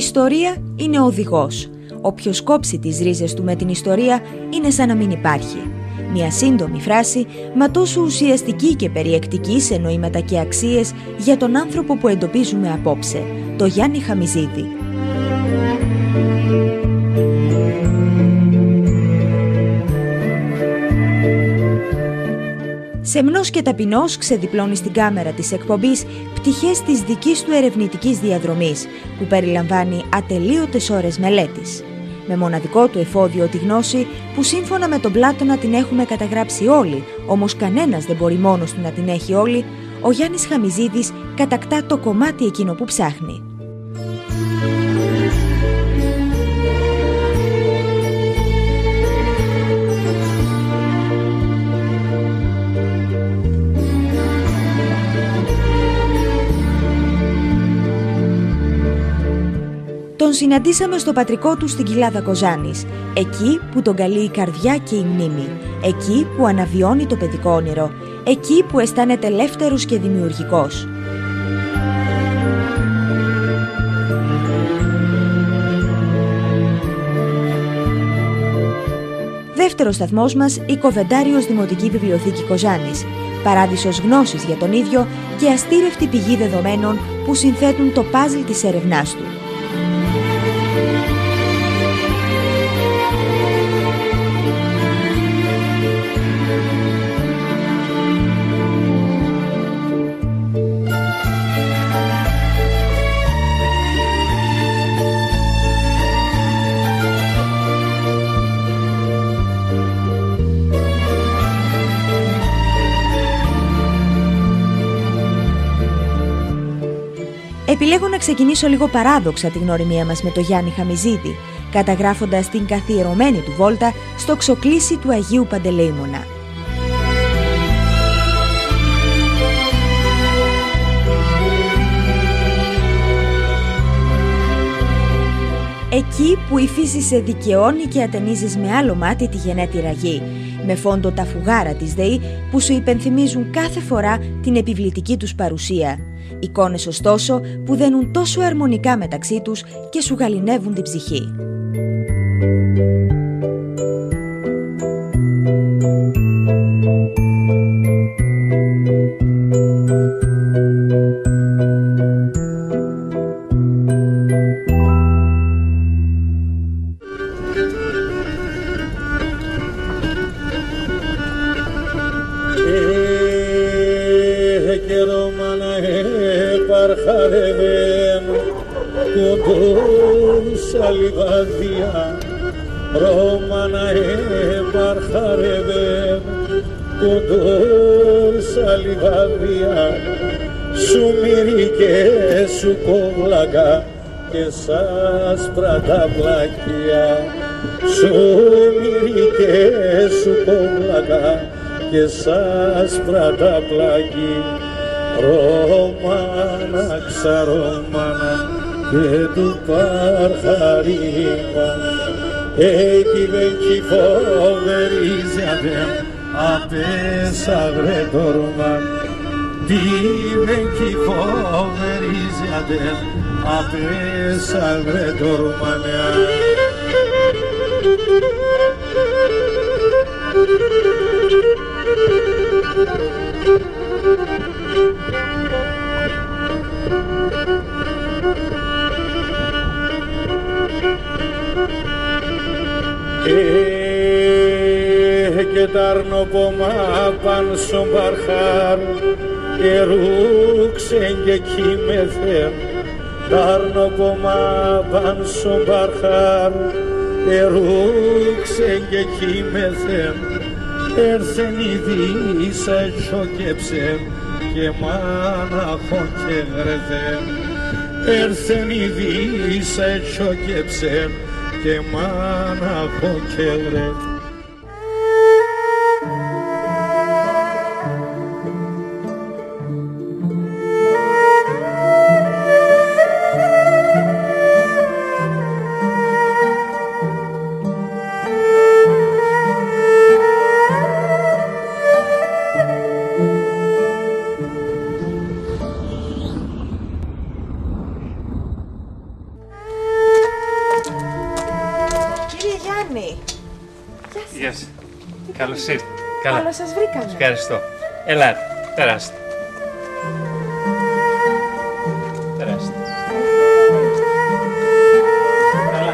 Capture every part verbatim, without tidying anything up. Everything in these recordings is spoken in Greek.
ιστορία είναι οδηγός. Όποιος κόψει τις ρίζες του με την ιστορία είναι σαν να μην υπάρχει. Μια σύντομη φράση, μα τόσο ουσιαστική και περιεκτική σε νοήματα και αξίες για τον άνθρωπο που εντοπίζουμε απόψε, το Γιάννη Χαμιζίδη. Σεμνός και ταπεινός ξεδιπλώνει στην κάμερα της εκπομπής πτυχές της δικής του ερευνητικής διαδρομής, που περιλαμβάνει ατελείωτες ώρες μελέτης. Με μοναδικό του εφόδιο τη γνώση, που σύμφωνα με τον Πλάτωνα την έχουμε καταγράψει όλοι, όμως κανένας δεν μπορεί μόνος του να την έχει όλη, ο Γιάννης Χαμιζίδης κατακτά το κομμάτι εκείνο που ψάχνει. Τον συναντήσαμε στο πατρικό του στην Κοιλάδα Κοζάνης, εκεί που τον καλεί η καρδιά και η μνήμη, εκεί που αναβιώνει το παιδικό όνειρο, εκεί που αισθάνεται ελεύθερος και δημιουργικός. Δεύτερος σταθμός μας, η Κοβεντάριος Δημοτική Βιβλιοθήκη Κοζάνης, παράδεισος γνώσης για τον ίδιο και αστήρευτη πηγή δεδομένων που συνθέτουν το παζλ της έρευνάς του. Επιλέγω να ξεκινήσω λίγο παράδοξα τη γνωριμία μας με το Γιάννη Χαμιζίδη, καταγράφοντας την καθιερωμένη του βόλτα στο ξοκλήσι του Αγίου Παντελεήμωνα. Εκεί που η φύση σε δικαιώνει και ατενίζεις με άλλο μάτι τη γενέτειρα γη, με φόντο τα φουγάρα της ΔΕΗ που σου υπενθυμίζουν κάθε φορά την επιβλητική τους παρουσία. Εικόνες ωστόσο που δένουν τόσο αρμονικά μεταξύ τους και σου γαληνεύουν την ψυχή. Ρώμανα επαρχαρεύεν κοντός αλιβάδια σου μυρί και σου κόβλακα και σας πραταβλάκια σου μυρί και σου κόβλακα και σας πραταβλάκι Ρώμανα ξαρώμανα και του παρχαρίμα εκεί δεν κυφοβερίζεται απέσα βρε τόρμα τι δεν κυφοβερίζεται απέσα βρε τόρμα και τ' αρνοπομά παν στον παρχάρ και ρούξεν και κοίμεθεν τ' αρνοπομά παν στον παρχάρ και ρούξεν και κοίμεθεν έρθεν η δύσα τσοκέψεν και μάναχον και γρεθεν έρθεν η δύσα τσοκέψεν και μάναχον και γρεθεν. Καλώς ήρθατε. Καλά. Καλώς σας βρήκαμε. Ευχαριστώ. Ελάτε, περάστε. Περάστε. Καλά.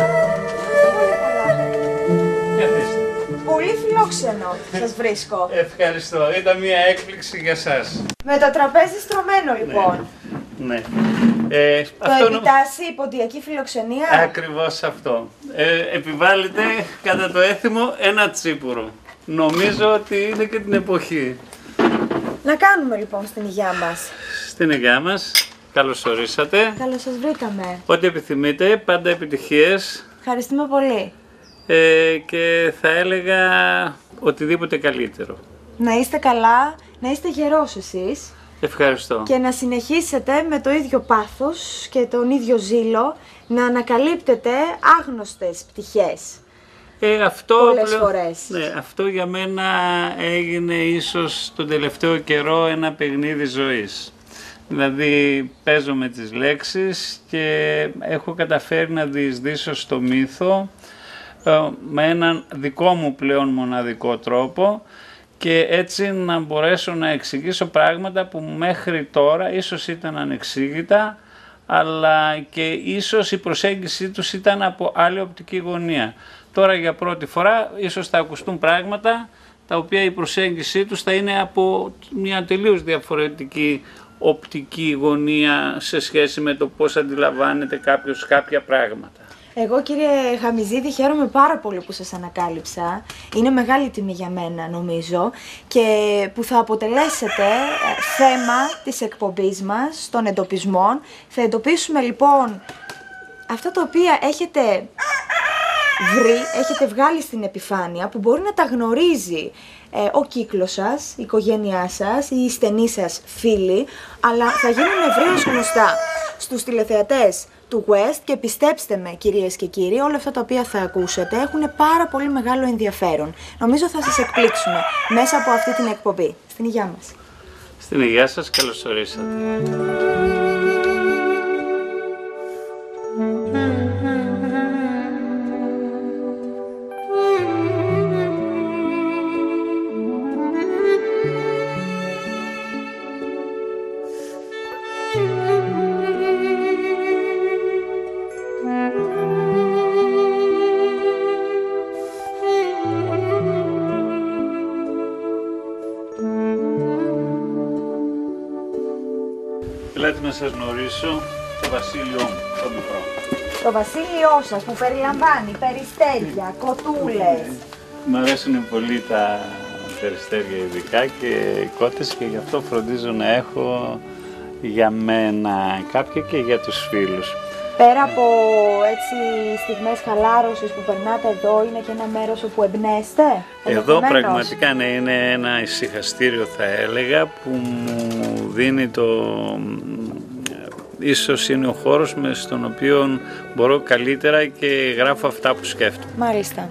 Καθίστε. Πολύ φιλόξενο σας βρίσκω. Ευχαριστώ. Ήταν μια έκπληξη για σας. Με το τραπέζι στρωμένο λοιπόν. Ναι. Ε, Το αυτό επιτάσσει η ποντιακή φιλοξενία. Ακριβώς αυτό. Ε, επιβάλλεται κατά το έθιμο ένα τσίπουρο. Νομίζω ότι είναι και την εποχή. Να κάνουμε λοιπόν στην υγειά μας. Στην υγειά μας. Καλώς ορίσατε. Καλώς σας βρήκαμε. Ό,τι επιθυμείτε, πάντα επιτυχίες. Ευχαριστούμε πολύ. Ε, και θα έλεγα οτιδήποτε καλύτερο. Να είστε καλά, να είστε γερός εσείς. Ευχαριστώ. Και να συνεχίσετε με το ίδιο πάθος και τον ίδιο ζήλο να ανακαλύπτετε άγνωστες πτυχές. Ε, αυτό, Πολλές πλέον, φορές. ναι, αυτό για μένα έγινε ίσως τον τελευταίο καιρό ένα παιχνίδι ζωής. Δηλαδή παίζω με τις λέξεις και έχω καταφέρει να διεισδύσω στο μύθο ε, με έναν δικό μου πλέον μοναδικό τρόπο και έτσι να μπορέσω να εξηγήσω πράγματα που μέχρι τώρα ίσως ήταν ανεξήγητα, αλλά και ίσως η προσέγγιση τους ήταν από άλλη οπτική γωνία. Τώρα για πρώτη φορά ίσως θα ακουστούν πράγματα τα οποία η προσέγγιση τους θα είναι από μια τελείως διαφορετική οπτική γωνία σε σχέση με το πώς αντιλαμβάνεται κάποιος κάποια πράγματα. Εγώ κύριε Χαμιζίδη χαίρομαι πάρα πολύ που σας ανακάλυψα. Είναι μεγάλη τιμή για μένα νομίζω και που θα αποτελέσετε θέμα της εκπομπής μας των εντοπισμών. Θα εντοπίσουμε λοιπόν αυτά τα οποία έχετε βρει, έχετε βγάλει στην επιφάνεια που μπορεί να τα γνωρίζει ε, ο κύκλος σας, η οικογένειά σας, οι στενοί σας φίλοι, αλλά θα γίνουν ευρέως γνωστά στους τηλεθεατές του West και πιστέψτε με κυρίες και κύριοι, όλα αυτά τα οποία θα ακούσετε έχουν πάρα πολύ μεγάλο ενδιαφέρον. Νομίζω θα σας εκπλήξουμε μέσα από αυτή την εκπομπή. Στην υγειά μας. Στην υγειά σας, καλώς ορίσατε. Ελάτε να σας γνωρίσω το βασίλειό μου, το μικρό. Το βασίλειό σας που περιλαμβάνει περιστέρια, κοτούλες. Μ' αρέσουν πολύ τα περιστέρια ειδικά και οι κότες και γι' αυτό φροντίζω να έχω για μένα κάποια και για τους φίλους. Πέρα από έτσι στιγμές χαλάρωσης που περνάτε εδώ, είναι και ένα μέρος όπου εμπνέστε. Εδώ πραγματικά ναι, είναι ένα ησυχαστήριο θα έλεγα που μου δίνει το... Ίσως είναι ο χώρος με στον οποίο μπορώ καλύτερα και γράφω αυτά που σκέφτομαι. Μάλιστα.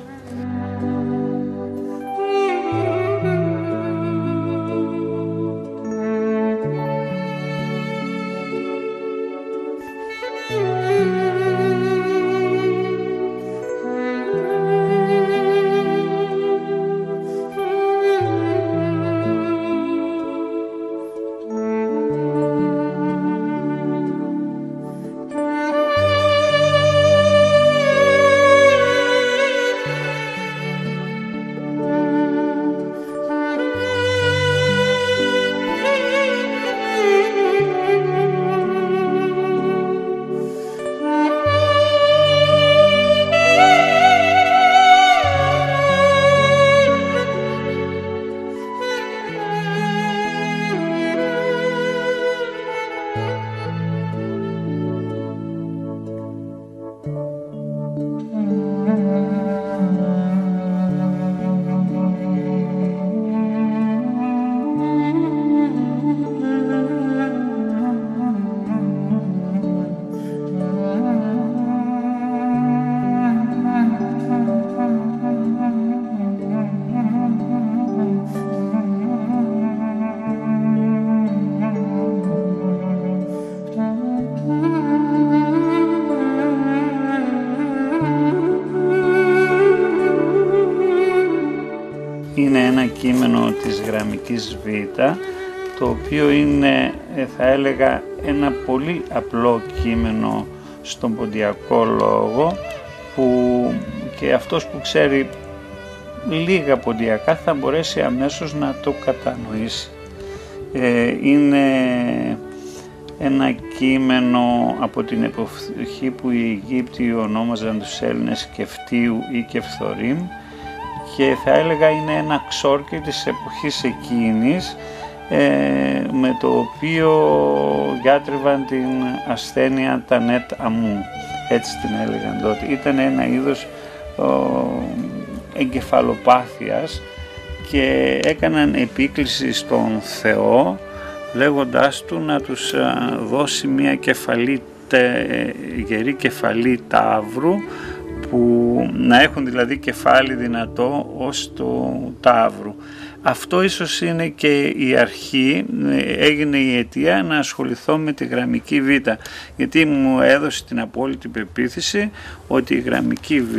κείμενο της γραμμικής Β, το οποίο είναι, θα έλεγα, ένα πολύ απλό κείμενο στον ποντιακό λόγο, που και αυτός που ξέρει λίγα ποντιακά θα μπορέσει αμέσως να το κατανοήσει. Ε, είναι ένα κείμενο από την εποχή που οι Αιγύπτιοι ονόμαζαν τους Έλληνες Κεφτίου ή Κεφθορήμ, και θα έλεγα είναι ένα ξόρκι της εποχής εκείνης, ε, με το οποίο γιάτρευαν την ασθένεια τα νετ αμού, έτσι την έλεγαν τότε. Ήταν ένα είδος ο, εγκεφαλοπάθειας, και έκαναν επίκληση στον Θεό λέγοντάς του να τους δώσει μια κεφαλή, γερή κεφαλή ταύρου, που να έχουν δηλαδή κεφάλι δυνατό ως το ταύρου. Αυτό ίσως είναι και η αρχή, έγινε η αιτία να ασχοληθώ με τη γραμμική Β, γιατί μου έδωσε την απόλυτη πεποίθηση ότι η γραμμική Β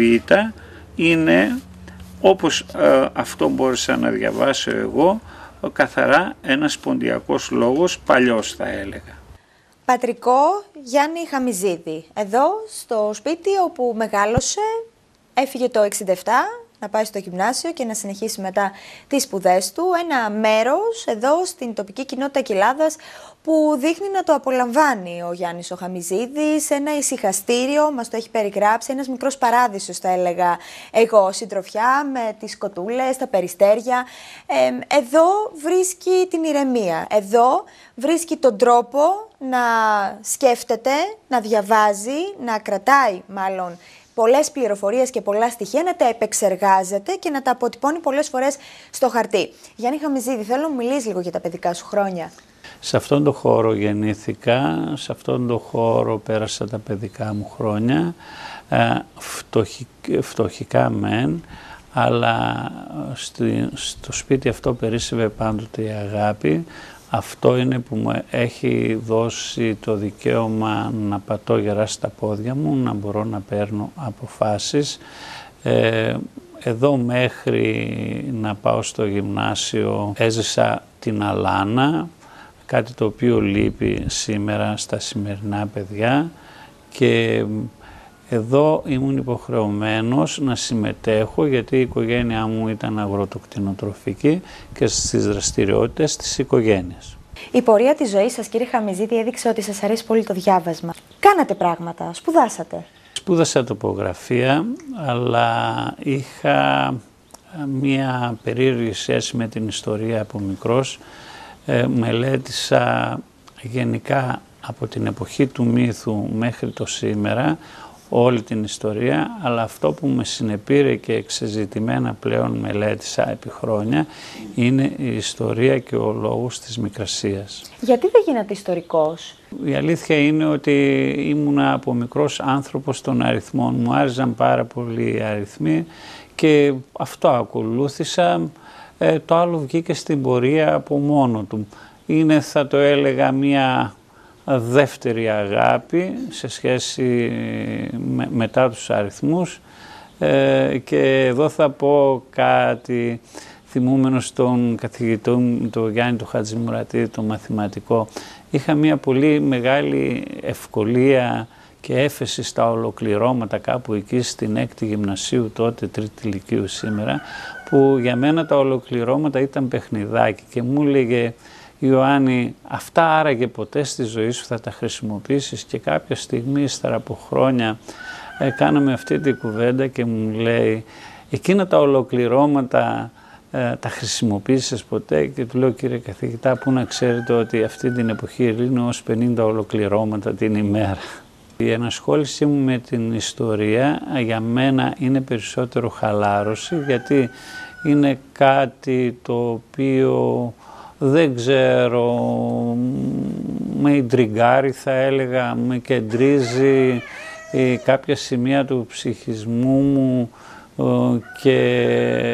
είναι, όπως ε, αυτό μπόρεσα να διαβάσω εγώ, καθαρά ένας ποντιακός λόγος, παλιός θα έλεγα. Πατρικό Γιάννη Χαμιζίδη, εδώ στο σπίτι όπου μεγάλωσε, έφυγε το εξήντα επτά να πάει στο γυμνάσιο και να συνεχίσει μετά τις σπουδές του. Ένα μέρος εδώ στην τοπική κοινότητα Κοιλάδας που δείχνει να το απολαμβάνει ο Γιάννης ο Χαμιζίδης, ένα ησυχαστήριο, μας το έχει περιγράψει, ένας μικρός παράδεισος θα έλεγα εγώ, συντροφιά με τις κοτούλες, τα περιστέρια. Ε, εδώ βρίσκει την ηρεμία, εδώ βρίσκει τον τρόπο να σκέφτεται, να διαβάζει, να κρατάει μάλλον πολλές πληροφορίες και πολλά στοιχεία, να τα επεξεργάζεται και να τα αποτυπώνει πολλές φορές στο χαρτί. Γιάννη Χαμιζίδη, θέλω να μου μιλήσεις λίγο για τα παιδικά σου χρόνια. Σε αυτόν τον χώρο γεννήθηκα, σε αυτόν τον χώρο πέρασα τα παιδικά μου χρόνια, ε, φτωχι, φτωχικά μεν, αλλά στη, στο σπίτι αυτό περίσσευε πάντοτε η αγάπη. Αυτό είναι που μου έχει δώσει το δικαίωμα να πατώ γερά στα πόδια μου, να μπορώ να παίρνω αποφάσεις. Ε, εδώ μέχρι να πάω στο γυμνάσιο έζησα την αλάνα, κάτι το οποίο λείπει σήμερα στα σημερινά παιδιά, και εδώ ήμουν υποχρεωμένος να συμμετέχω, γιατί η οικογένειά μου ήταν αγροτοκτηνοτροφική, και στις δραστηριότητες της οικογένειας. Η πορεία της ζωής σας, κύριε Χαμιζίδη, έδειξε ότι σας αρέσει πολύ το διάβασμα. Κάνατε πράγματα, σπουδάσατε. Σπούδασα τοπογραφία, αλλά είχα μία περίεργη σχέση με την ιστορία από μικρός. Ε, μελέτησα γενικά από την εποχή του μύθου μέχρι το σήμερα όλη την ιστορία, αλλά αυτό που με συνεπήρε και εξεζητημένα πλέον μελέτησα επί χρόνια είναι η ιστορία και ο λόγος της Μικρασίας. Γιατί δεν γίνατε ιστορικός? Η αλήθεια είναι ότι ήμουνα από μικρός άνθρωπος των αριθμών. Μου άρεσαν πάρα πολύ οι αριθμοί και αυτό ακολούθησα. Ε, το άλλο βγήκε στην πορεία από μόνο του. Είναι, θα το έλεγα, μία δεύτερη αγάπη σε σχέση με, μετά τους αριθμούς, ε, και εδώ θα πω κάτι θυμούμενος τον καθηγητό μου, τον Γιάννη του Χατζημουρατίδη, τον μαθηματικό. Είχα μια πολύ μεγάλη ευκολία και έφεση στα ολοκληρώματα κάπου εκεί στην έκτη γυμνασίου, τότε τρίτη λυκείου σήμερα, που για μένα τα ολοκληρώματα ήταν παιχνιδάκι και μου έλεγε «Ιωάννη, αυτά άραγε ποτέ στη ζωή σου θα τα χρησιμοποιήσεις?» Και κάποια στιγμή, ύστερα από χρόνια, ε, κάναμε αυτή την κουβέντα και μου λέει «Εκείνα τα ολοκληρώματα ε, τα χρησιμοποίησες ποτέ?» Και του λέω «Κύριε καθηγητά, πού να ξέρετε ότι αυτή την εποχή λύνω ως πενήντα ολοκληρώματα την ημέρα?» Η ενασχόλησή μου με την ιστορία για μένα είναι περισσότερο χαλάρωση, γιατί είναι κάτι το οποίο δεν ξέρω, με ιντριγκάρει θα έλεγα, με κεντρίζει ε, κάποια σημεία του ψυχισμού μου ε, και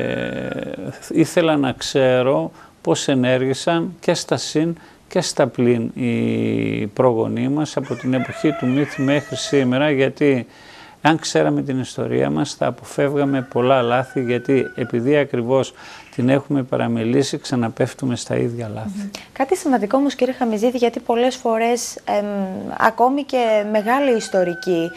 ήθελα να ξέρω πώς ενέργησαν και στα συν και στα πλην οι προγονείς μας από την εποχή του μύθου μέχρι σήμερα, γιατί Αν ξέραμε την ιστορία μας θα αποφεύγαμε πολλά λάθη, γιατί επειδή ακριβώς την έχουμε παραμελήσει ξαναπέφτουμε στα ίδια λάθη. Mm-hmm. Κάτι σημαντικό όμως κύριε Χαμιζίδη, γιατί πολλές φορές εμ, ακόμη και μεγάλοι ιστορικοί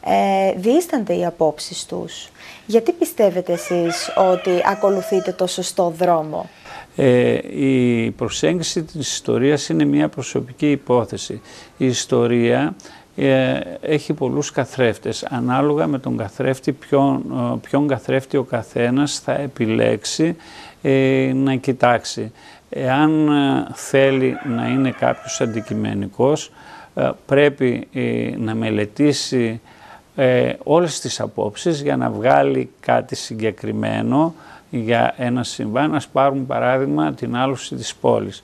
ε, διήστανται οι απόψεις τους. Γιατί πιστεύετε εσείς ότι ακολουθείτε το σωστό δρόμο? Ε, η προσέγγιση της ιστορίας είναι μια προσωπική υπόθεση. Η ιστορία ε, έχει πολλούς καθρέφτες. Ανάλογα με τον καθρέφτη, ποιον, ποιον καθρέφτη ο καθένας θα επιλέξει ε, να κοιτάξει. Εάν ε, θέλει να είναι κάποιος αντικειμενικός, ε, πρέπει ε, να μελετήσει ε, όλες τις απόψεις για να βγάλει κάτι συγκεκριμένο για ένα συμβάν. Ας πάρουμε παράδειγμα την άλωση της πόλης.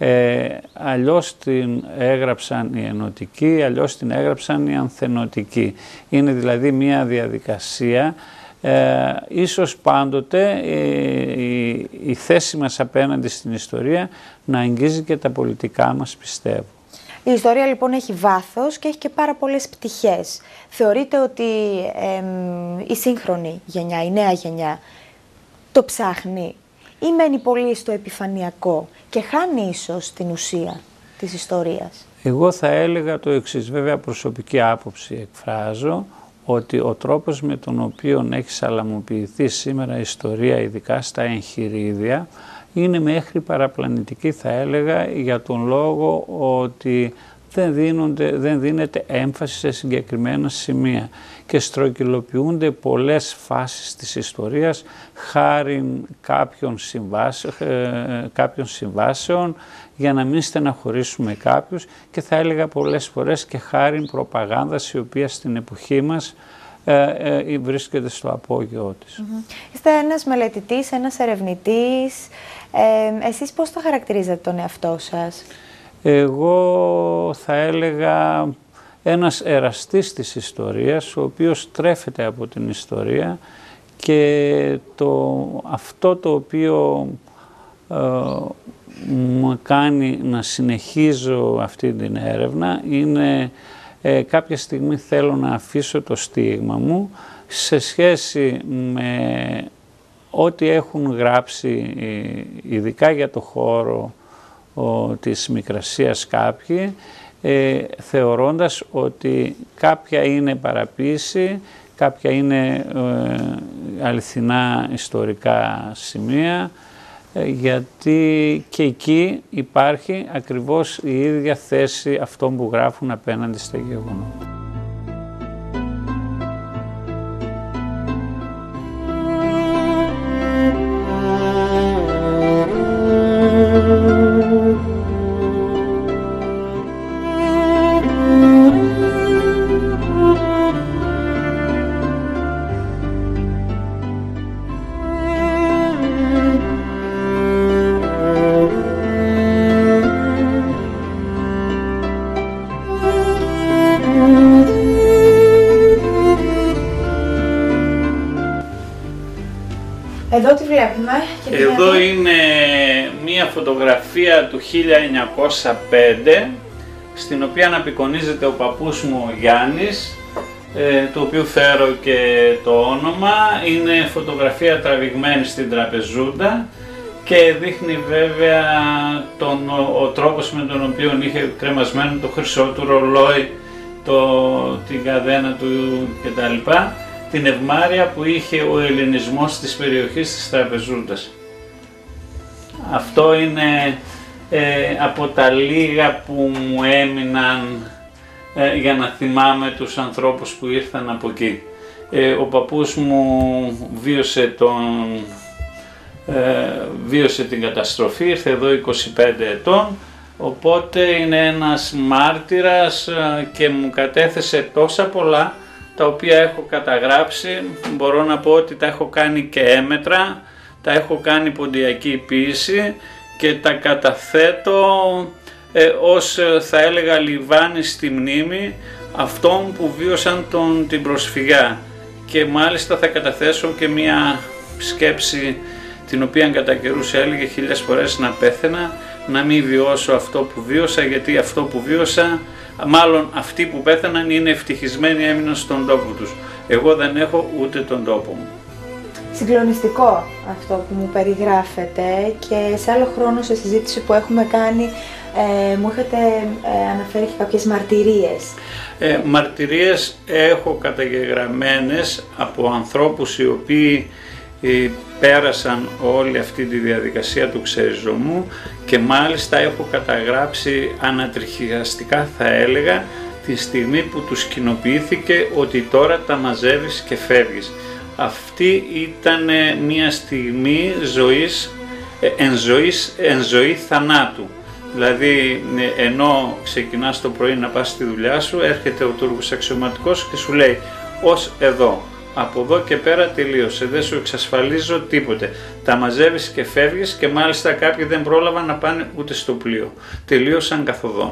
Ε, αλλιώς την έγραψαν οι ενωτικοί, αλλιώς την έγραψαν οι ανθενωτικοί. Είναι δηλαδή μια διαδικασία, ε, ίσως πάντοτε ε, η, η θέση μας απέναντι στην ιστορία να αγγίζει και τα πολιτικά μας, πιστεύω. Η ιστορία λοιπόν έχει βάθος και έχει και πάρα πολλές πτυχές. Θεωρείτε ότι ε, η σύγχρονη γενιά, η νέα γενιά, το ψάχνει ή μένει πολύ στο επιφανειακό και χάνει ίσως την ουσία της ιστορίας? Εγώ θα έλεγα το εξής, βέβαια προσωπική άποψη εκφράζω, ότι ο τρόπος με τον οποίο έχει σαλαμοποιηθεί σήμερα η ιστορία, ειδικά στα εγχειρίδια, είναι μέχρι παραπλανητική θα έλεγα, για τον λόγο ότι δεν, δίνονται, δεν δίνεται έμφαση σε συγκεκριμένα σημεία και στρογγυλοποιούνται πολλές φάσεις της ιστορίας χάριν κάποιων, συμβάσεων, ε, κάποιων συμβάσεων για να μην στεναχωρήσουμε κάποιους και θα έλεγα πολλές φορές και χάριν προπαγάνδας η οποία στην εποχή μας ε, ε, βρίσκεται στο απόγειό της. Mm-hmm. Είστε ένας μελετητής, ένας ερευνητής. Ε, εσείς πώς το χαρακτηρίζετε τον εαυτό σας? Εγώ θα έλεγα ένας εραστής της ιστορίας, ο οποίος τρέφεται από την ιστορία και το, αυτό το οποίο ε, μου κάνει να συνεχίζω αυτή την έρευνα είναι ε, κάποια στιγμή θέλω να αφήσω το στίγμα μου σε σχέση με ό,τι έχουν γράψει ειδικά για το χώρο ο, της Μικρασίας κάποιοι, ε, θεωρώντας ότι κάποια είναι παραποίηση, κάποια είναι ε, αληθινά ιστορικά σημεία, ε, γιατί και εκεί υπάρχει ακριβώς η ίδια θέση αυτών που γράφουν απέναντι στα γεγονότα. Εδώ τι βλέπουμε? Και Εδώ τι είναι μία φωτογραφία του χίλια εννιακόσια πέντε, στην οποία απεικονίζεται ο παππούς μου ο Γιάννης, ε, του οποίου φέρω και το όνομα. Είναι φωτογραφία τραβηγμένη στην Τραπεζούντα και δείχνει βέβαια τον, ο, ο τρόπος με τον οποίο είχε κρεμασμένο το χρυσό του ρολόι, το, την καδένα του κτλ. Την ευμάρεια που είχε ο ελληνισμός της περιοχής της Τραπεζούντας. Αυτό είναι ε, από τα λίγα που μου έμειναν ε, για να θυμάμαι τους ανθρώπους που ήρθαν από εκεί. Ε, ο παππούς μου βίωσε, τον, ε, βίωσε την καταστροφή, ήρθε εδώ είκοσι πέντε ετών, οπότε είναι ένας μάρτυρας και μου κατέθεσε τόσα πολλά τα οποία έχω καταγράψει. Μπορώ να πω ότι τα έχω κάνει και έμετρα, τα έχω κάνει ποντιακή ποίηση και τα καταθέτω ε, ως θα έλεγα λιβάνι στη μνήμη αυτών που βίωσαν τον, την προσφυγιά, και μάλιστα θα καταθέσω και μία σκέψη την οποία κατά καιρούς έλεγε χίλιες φορές να πέθαινα, να μην βιώσω αυτό που βίωσα, γιατί αυτό που βίωσα, μάλλον αυτοί που πέθαναν είναι ευτυχισμένοι, έμειναν στον τόπο τους. Εγώ δεν έχω ούτε τον τόπο μου. Συγκλονιστικό αυτό που μου περιγράφετε, και σε άλλο χρόνο, σε συζήτηση που έχουμε κάνει, ε, μου είχατε ε, αναφέρει και κάποιες μαρτυρίες. Ε, μαρτυρίες έχω καταγεγραμμένες από ανθρώπους οι οποίοι ε, πέρασαν όλη αυτή τη διαδικασία του ξεριζωμού, και μάλιστα έχω καταγράψει ανατριχιαστικά, θα έλεγα, τη στιγμή που τους κοινοποιήθηκε ότι τώρα τα μαζεύεις και φεύγεις. Αυτή ήταν μια στιγμή ζωής, εν, ζωής, εν ζωή θανάτου. Δηλαδή, ενώ ξεκινάς το πρωί να πας στη δουλειά σου, έρχεται ο Τούρκος αξιωματικός και σου λέει «Ως εδώ, από εδώ και πέρα τελείωσε, δεν σου εξασφαλίζω τίποτε. Τα μαζεύεις και φεύγεις», και μάλιστα κάποιοι δεν πρόλαβαν να πάνε ούτε στο πλοίο. Τελείωσαν καθοδόν.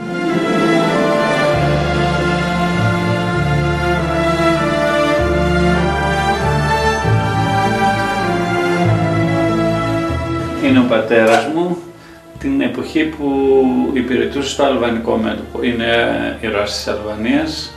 Είναι ο πατέρας μου, την εποχή που υπηρετούσε στο αλβανικό μέτωπο. Είναι ήρωας της Αλβανίας,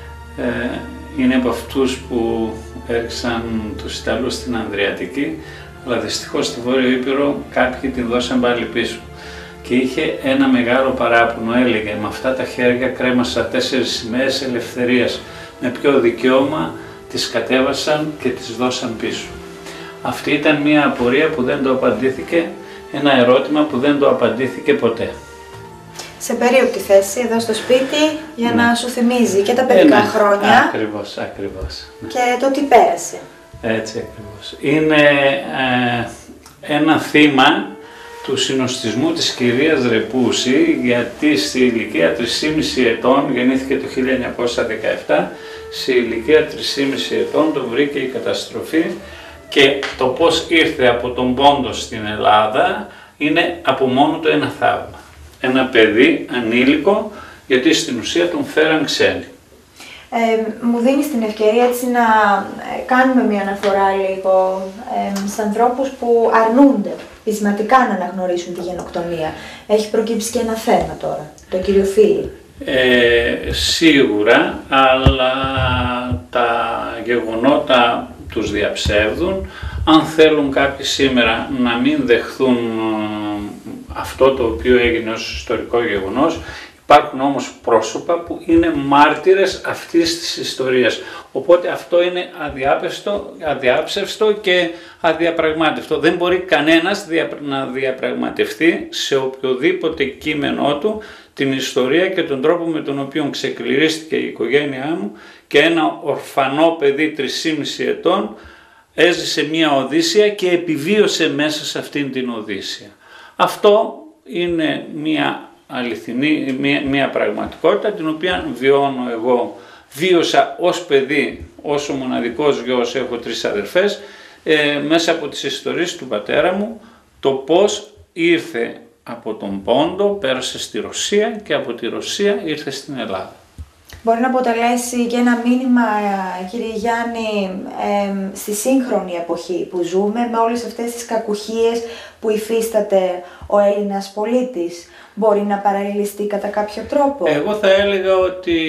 είναι από αυτούς που έριξαν τους Ιταλούς στην Ανδριατική, αλλά δυστυχώς στη Βόρειο Ήπειρο κάποιοι την δώσαν πάλι πίσω. Και είχε ένα μεγάλο παράπονο, έλεγε «Με αυτά τα χέρια κρέμασα τέσσερις σημαίες ελευθερίας, με ποιο δικαίωμα τις κατέβασαν και τις δώσαν πίσω». Αυτή ήταν μια απορία που δεν το απαντήθηκε, ένα ερώτημα που δεν το απαντήθηκε ποτέ. Σε περίοπτη θέση εδώ στο σπίτι, για ναι. να σου θυμίζει και τα παιδικά ε, ναι. χρόνια. Ακριβώς, ακριβώς. Ναι. Και το τι πέρασε. Έτσι ακριβώς. Είναι ε, ένα θύμα του συνοστισμού της κυρίας Ρεπούση, γιατί στη ηλικία τρία και μισό ετών, γεννήθηκε το χίλια εννιακόσια δεκαεπτά, στη ηλικία τρία και μισό ετών τον βρήκε η καταστροφή, και το πώς ήρθε από τον πόντο στην Ελλάδα είναι από μόνο του ένα θαύμα. Ένα παιδί ανήλικο, γιατί στην ουσία τον φέραν ξένοι. Ε, μου δίνεις την ευκαιρία έτσι να κάνουμε μια αναφορά λίγο ε, στους ανθρώπους που αρνούνται πεισματικά να αναγνωρίσουν τη γενοκτονία. Έχει προκύψει και ένα θέμα τώρα, το κυριοφύλι. Ε, σίγουρα, αλλά τα γεγονότα τους διαψεύδουν. Αν θέλουν κάποιοι σήμερα να μην δεχθούν αυτό το οποίο έγινε ως ιστορικό γεγονός, υπάρχουν όμως πρόσωπα που είναι μάρτυρες αυτής της ιστορίας. Οπότε αυτό είναι αδιάπευστο, αδιάψευστο και αδιαπραγμάτευτο. Δεν μπορεί κανένας να διαπραγματευτεί σε οποιοδήποτε κείμενό του την ιστορία και τον τρόπο με τον οποίο ξεκληρίστηκε η οικογένειά μου, και ένα ορφανό παιδί τρία και μισό ετών έζησε μια Οδύσσεια και επιβίωσε μέσα σε αυτήν την Οδύσσεια. Αυτό είναι μια αληθινή, μια, μια πραγματικότητα την οποία βιώνω εγώ. Βίωσα ως παιδί, ως ο μοναδικός γιος, έχω τρεις αδερφές, ε, μέσα από τις ιστορίες του πατέρα μου, το πώς ήρθε από τον Πόντο, πέρασε στη Ρωσία και από τη Ρωσία ήρθε στην Ελλάδα. Μπορεί να αποτελέσει και ένα μήνυμα, κύριε Γιάννη, ε, στη σύγχρονη εποχή που ζούμε, με όλες αυτές τις κακουχίες που υφίσταται ο Έλληνας πολίτης. Μπορεί να παραλληλιστεί κατά κάποιο τρόπο. Εγώ θα έλεγα ότι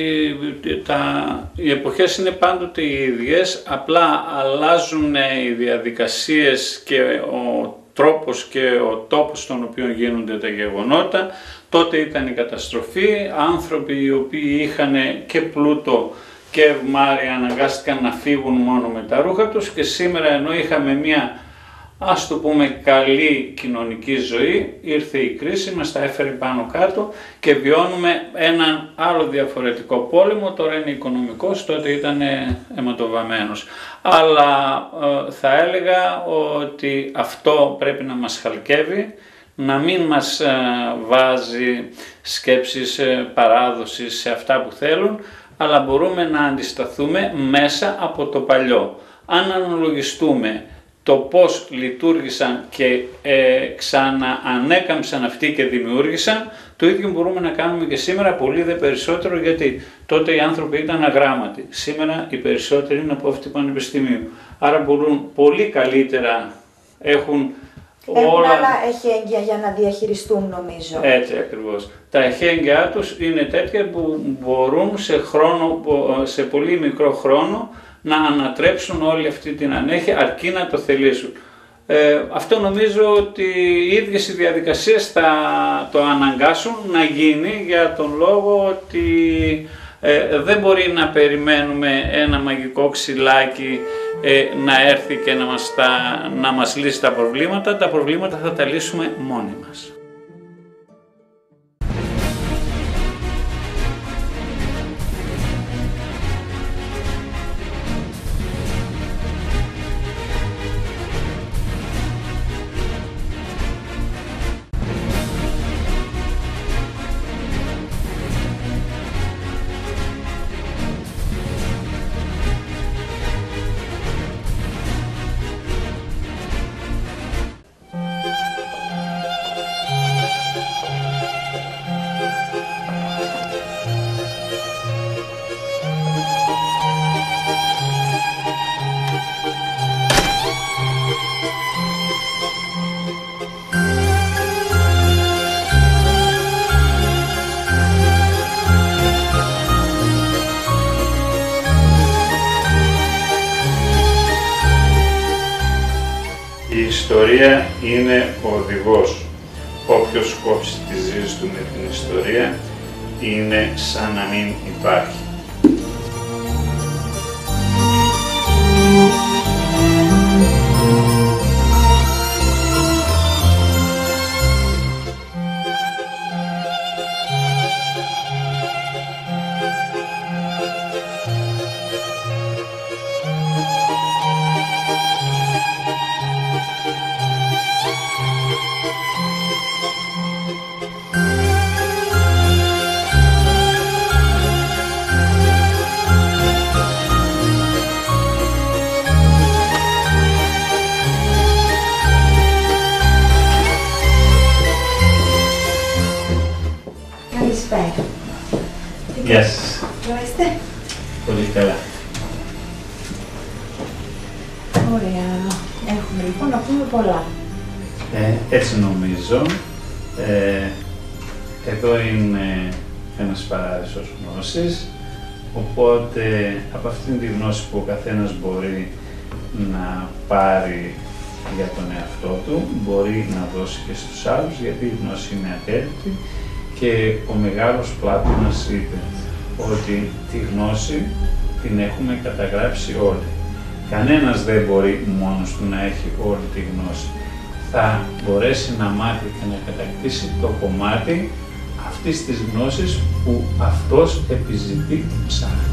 τα, οι εποχές είναι πάντοτε οι ίδιες, απλά αλλάζουν οι διαδικασίες και ο τρόπος και ο τόπος στον οποίο γίνονται τα γεγονότα. Τότε ήταν η καταστροφή, άνθρωποι οι οποίοι είχαν και πλούτο και ευμάρεια αναγκάστηκαν να φύγουν μόνο με τα ρούχα τους, και σήμερα, ενώ είχαμε μια, ας το πούμε, καλή κοινωνική ζωή, ήρθε η κρίση, μας τα έφερε πάνω κάτω και βιώνουμε έναν άλλο διαφορετικό πόλεμο. Τώρα είναι οικονομικός, τότε ήταν αιματοβαμμένος. Αλλά ε, θα έλεγα ότι αυτό πρέπει να μας χαλκεύει, να μην μας ε, βάζει σκέψεις ε, παράδοσης σε αυτά που θέλουν, αλλά μπορούμε να αντισταθούμε μέσα από το παλιό. Αν αναλογιστούμε το πώς λειτουργήσαν και ε, ξαναανέκαμψαν αυτοί και δημιούργησαν, το ίδιο μπορούμε να κάνουμε και σήμερα, πολύ δε περισσότερο, γιατί τότε οι άνθρωποι ήταν αγράμματοι. Σήμερα οι περισσότεροι είναι από αυτή πανεπιστημίου. Άρα μπορούν πολύ καλύτερα, έχουν Έχουν όλα... άλλα εχέγγυα για να διαχειριστούν, νομίζω. Έτσι ακριβώς. Τα εχέγγυά τους είναι τέτοια που μπορούν σε, χρόνο, σε πολύ μικρό χρόνο να ανατρέψουν όλη αυτή την ανέχεια, αρκεί να το θελήσουν. Ε, αυτό νομίζω ότι οι ίδιες οι διαδικασίες θα το αναγκάσουν να γίνει, για τον λόγο ότι ε, δεν μπορεί να περιμένουμε ένα μαγικό ξυλάκι ε, να έρθει και να μας, τα, να μας λύσει τα προβλήματα. Τα προβλήματα θα τα λύσουμε μόνοι μας. Η ιστορία είναι ο οδηγός. Όποιος κόψει τη ζύση του με την ιστορία είναι σαν να μην υπάρχει. Καλησπέρα. Γεια σας. Καλά είστε? Πολύ καλά. Ωραία. Έχουμε λοιπόν να πούμε πολλά. Ε, έτσι νομίζω. Ε, εδώ είναι ένας παράδεισος γνώσης, οπότε από αυτήν τη γνώση που ο καθένας μπορεί να πάρει για τον εαυτό του, μπορεί να δώσει και στους άλλους, γιατί η γνώση είναι ατέλειπτη. Και ο μεγάλος Πλάτωνας είπε ότι τη γνώση την έχουμε καταγράψει όλοι. Κανένας δεν μπορεί μόνος του να έχει όλη τη γνώση. Θα μπορέσει να μάθει και να κατακτήσει το κομμάτι αυτής της γνώσης που αυτός επιζητεί και ψάχνει.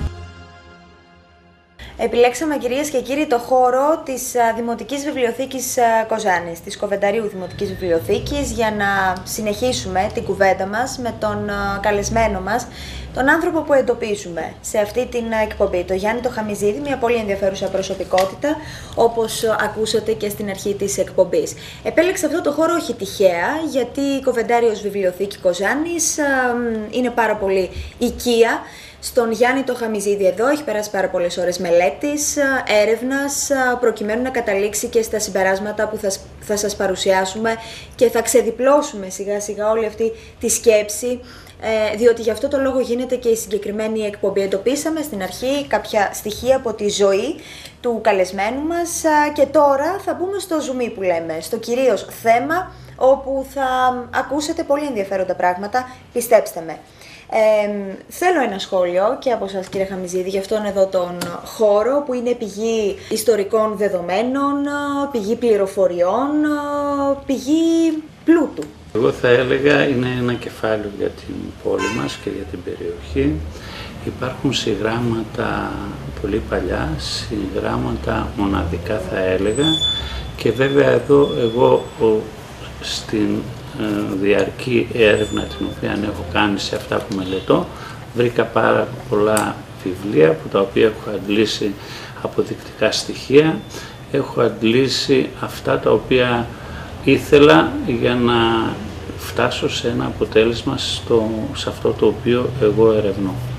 Επιλέξαμε, κυρίες και κύριοι, το χώρο της Δημοτικής Βιβλιοθήκης Κοζάνης, της Κοβενταρίου Δημοτικής Βιβλιοθήκης, για να συνεχίσουμε την κουβέντα μας με τον καλεσμένο μας, τον άνθρωπο που εντοπίζουμε σε αυτή την εκπομπή, το Γιάννη το Χαμιζίδη, μια πολύ ενδιαφέρουσα προσωπικότητα, όπως ακούσατε και στην αρχή της εκπομπής. Επέλεξε αυτό το χώρο όχι τυχαία, γιατί η Κοβεντάριος Βιβλιοθήκη Κοζάνης είναι πάρα πολύ οικία στον Γιάννη το Χαμιζίδη εδώ. Έχει περάσει πάρα πολλές ώρες μελέτης, έρευνας, προκειμένου να καταλήξει και στα συμπεράσματα που θα, θα σας παρουσιάσουμε και θα ξεδιπλώσουμε σιγά σιγά όλη αυτή τη σκέψη, ε, διότι γι' αυτό το λόγο γίνεται και η συγκεκριμένη εκπομπή. Εντοπίσαμε στην αρχή κάποια στοιχεία από τη ζωή του καλεσμένου μας και τώρα θα μπούμε στο ζουμί που λέμε, στο κυρίως θέμα, όπου θα ακούσετε πολύ ενδιαφέροντα πράγματα, πιστέψτε με. Ε, θέλω ένα σχόλιο και από σας, κύριε Χαμιζίδη, για αυτόν εδώ τον χώρο που είναι πηγή ιστορικών δεδομένων, πηγή πληροφοριών, πηγή πλούτου. Εγώ θα έλεγα είναι ένα κεφάλαιο για την πόλη μας και για την περιοχή. Υπάρχουν συγγράμματα πολύ παλιά, συγγράμματα μοναδικά θα έλεγα, και βέβαια εδώ εγώ ο, στην διαρκή έρευνα την οποία έχω κάνει σε αυτά που μελετώ, βρήκα πάρα πολλά βιβλία που τα οποία έχω αντλήσει αποδεικτικά στοιχεία, έχω αντλήσει αυτά τα οποία ήθελα για να φτάσω σε ένα αποτέλεσμα στο, σε αυτό το οποίο εγώ ερευνώ.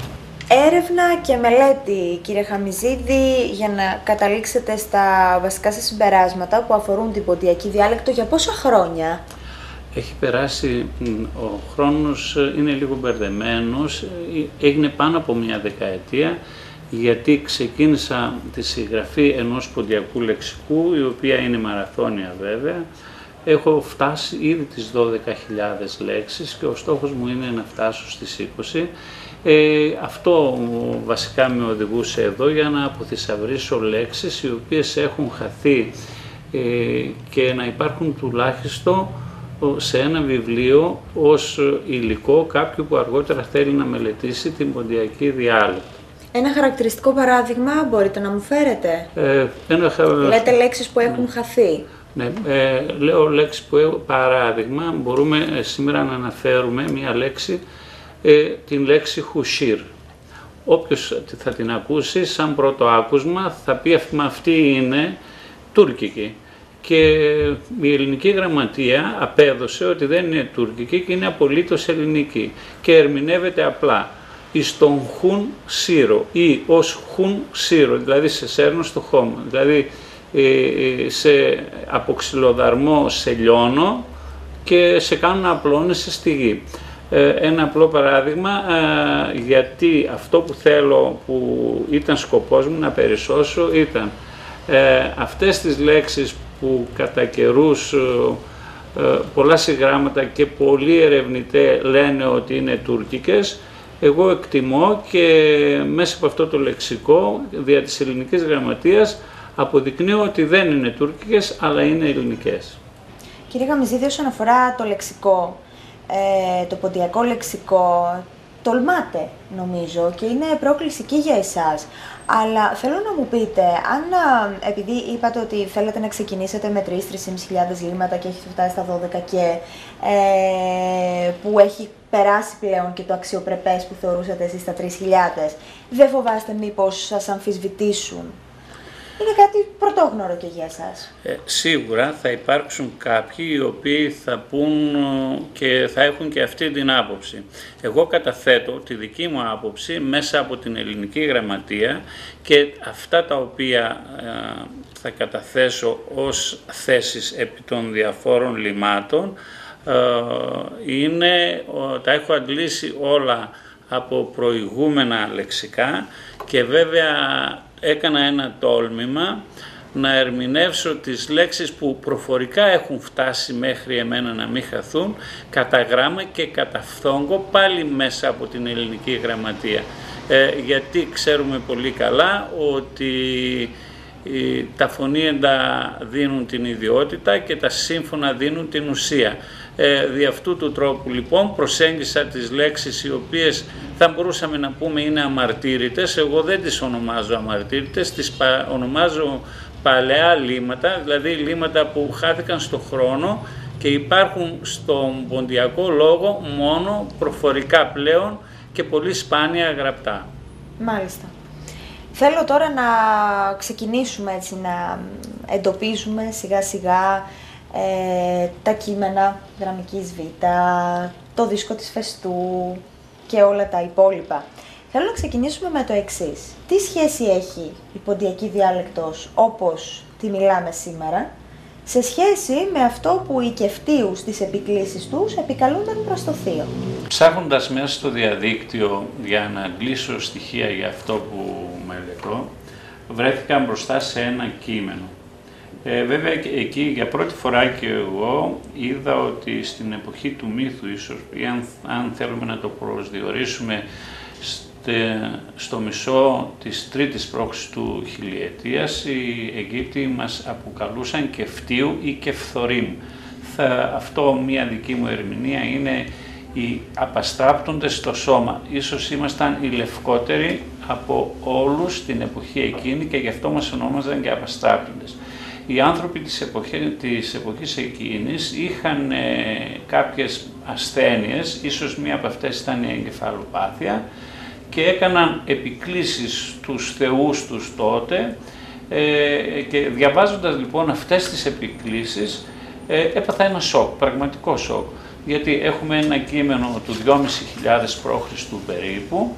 Έρευνα και μελέτη, κύριε Χαμιζίδη, για να καταλήξετε στα βασικά σας συμπεράσματα που αφορούν την ποντιακή διάλεκτο, για πόσα χρόνια? Έχει περάσει, ο χρόνος είναι λίγο μπερδεμένος, έγινε πάνω από μια δεκαετία, γιατί ξεκίνησα τη συγγραφή ενός ποντιακού λεξικού, η οποία είναι μαραθώνια βέβαια. Έχω φτάσει ήδη τις δώδεκα χιλιάδες λέξεις και ο στόχος μου είναι να φτάσω στις είκοσι. Ε, αυτό βασικά με οδηγούσε εδώ, για να αποθυσαυρίσω λέξεις οι οποίες έχουν χαθεί ε, και να υπάρχουν τουλάχιστον σε ένα βιβλίο ως υλικό κάποιου που αργότερα θέλει να μελετήσει την ποντιακή διάλεκτο. Ένα χαρακτηριστικό παράδειγμα μπορείτε να μου φέρετε? Ε, ένα... Λέτε λέξεις που έχουν ναι. χαθεί. Ναι, ε, λέω λέξεις που έχουν παράδειγμα. Μπορούμε ε, σήμερα να αναφέρουμε μία λέξη, ε, την λέξη χουσίρ. Όποιος θα την ακούσει σαν πρώτο άκουσμα θα πει αυτή είναι τουρκική. Και η ελληνική γραμματεία απέδωσε ότι δεν είναι τουρκική και είναι απολύτως ελληνική και ερμηνεύεται απλά εις τον χουν σύρο ή ως χουν σύρο, δηλαδή σε σέρνω στο χώμα, δηλαδή σε αποξυλοδαρμό σε λιώνω και σε κάνω να απλώνεσαι στη γη. Ένα απλό παράδειγμα, γιατί αυτό που θέλω, που ήταν σκοπός μου να περισσώσω, ήταν αυτές τις λέξεις που κατά καιρούς πολλά συγγράμματα και πολλοί ερευνητές λένε ότι είναι τουρκικές, εγώ εκτιμώ και μέσα από αυτό το λεξικό δια της ελληνικής γραμματείας αποδεικνύω ότι δεν είναι τουρκικές αλλά είναι ελληνικές. Κύριε Χαμιζίδη, όσον αφορά το λεξικό, ε, το ποντιακό λεξικό, τολμάτε νομίζω και είναι πρόκληση και για εσάς. Αλλά θέλω να μου πείτε, αν επειδή είπατε ότι θέλετε να ξεκινήσετε με τρεις με τρεις χιλιάδες πεντακόσια λίμματα και έχετε φτάσει στα δώδεκα και ε, που έχει περάσει πλέον και το αξιοπρεπές που θεωρούσατε εσείς στα τρεις χιλιάδες, δεν φοβάστε μήπως σας αμφισβητήσουν? Είναι κάτι πρωτόγνωρο και για εσάς. Ε, σίγουρα θα υπάρξουν κάποιοι οι οποίοι θα πούν και θα έχουν και αυτή την άποψη. Εγώ καταθέτω τη δική μου άποψη μέσα από την ελληνική γραμματεία και αυτά τα οποία ε, θα καταθέσω ως θέσεις επί των διαφόρων λιμάτων ε, είναι, τα έχω αντλήσει όλα από προηγούμενα λεξικά και βέβαια έκανα ένα τόλμημα να ερμηνεύσω τις λέξεις που προφορικά έχουν φτάσει μέχρι εμένα να μην χαθούν κατά γράμμα και κατά φθόγκο πάλι μέσα από την ελληνική γραμματεία. Ε, γιατί ξέρουμε πολύ καλά ότι ε, τα φωνήεντα δίνουν την ιδιότητα και τα σύμφωνα δίνουν την ουσία. Ε, δι' αυτού του τρόπου λοιπόν προσέγγισα τις λέξεις οι οποίες θα μπορούσαμε να πούμε είναι αμαρτύρητες. Εγώ δεν τις ονομάζω αμαρτύρητες, τις πα, ονομάζω παλαιά λίμματα, δηλαδή λίμματα που χάθηκαν στο χρόνο και υπάρχουν στον ποντιακό λόγο μόνο προφορικά πλέον και πολύ σπάνια γραπτά. Μάλιστα. Θέλω τώρα να ξεκινήσουμε έτσι, να εντοπίζουμε σιγά σιγά Ε, τα κείμενα γραμμικής Β, το δίσκο της Φεστού και όλα τα υπόλοιπα. Θέλω να ξεκινήσουμε με το εξής. Τι σχέση έχει η ποντιακή διάλεκτος όπως τη μιλάμε σήμερα σε σχέση με αυτό που οι κεφτίους στις επικλήσεις τους επικαλούνταν προς το θείο? Ψάχνοντας μέσα στο διαδίκτυο για να αντλήσω στοιχεία για αυτό που μελετώ, βρέθηκα μπροστά σε ένα κείμενο. Ε, βέβαια εκεί για πρώτη φορά και εγώ είδα ότι στην εποχή του μύθου ίσως, ή αν, αν θέλουμε να το προσδιορίσουμε στε, στο μισό της τρίτης πρόξης του χιλιετίας, οι Αιγύπτιοι μας αποκαλούσαν κεφτίου ή κεφθορήμ. Θα, αυτό μία δική μου ερμηνεία είναι οι απαστράπτοντες στο σώμα. Ίσως ήμασταν οι λευκότεροι από όλους την εποχή εκείνη και γι' αυτό μας ονόμαζαν και απαστράπτοντες. Οι άνθρωποι της εποχής, της εποχής εκείνης είχαν ε, κάποιες ασθένειες, ίσως μία από αυτές ήταν η εγκεφαλοπάθεια και έκαναν επικλήσεις στους θεούς τους τότε ε, και διαβάζοντας λοιπόν αυτές τις επικλήσεις ε, έπαθα ένα σοκ, πραγματικό σοκ, γιατί έχουμε ένα κείμενο του δυόμισι χιλιάδες π.Χ. περίπου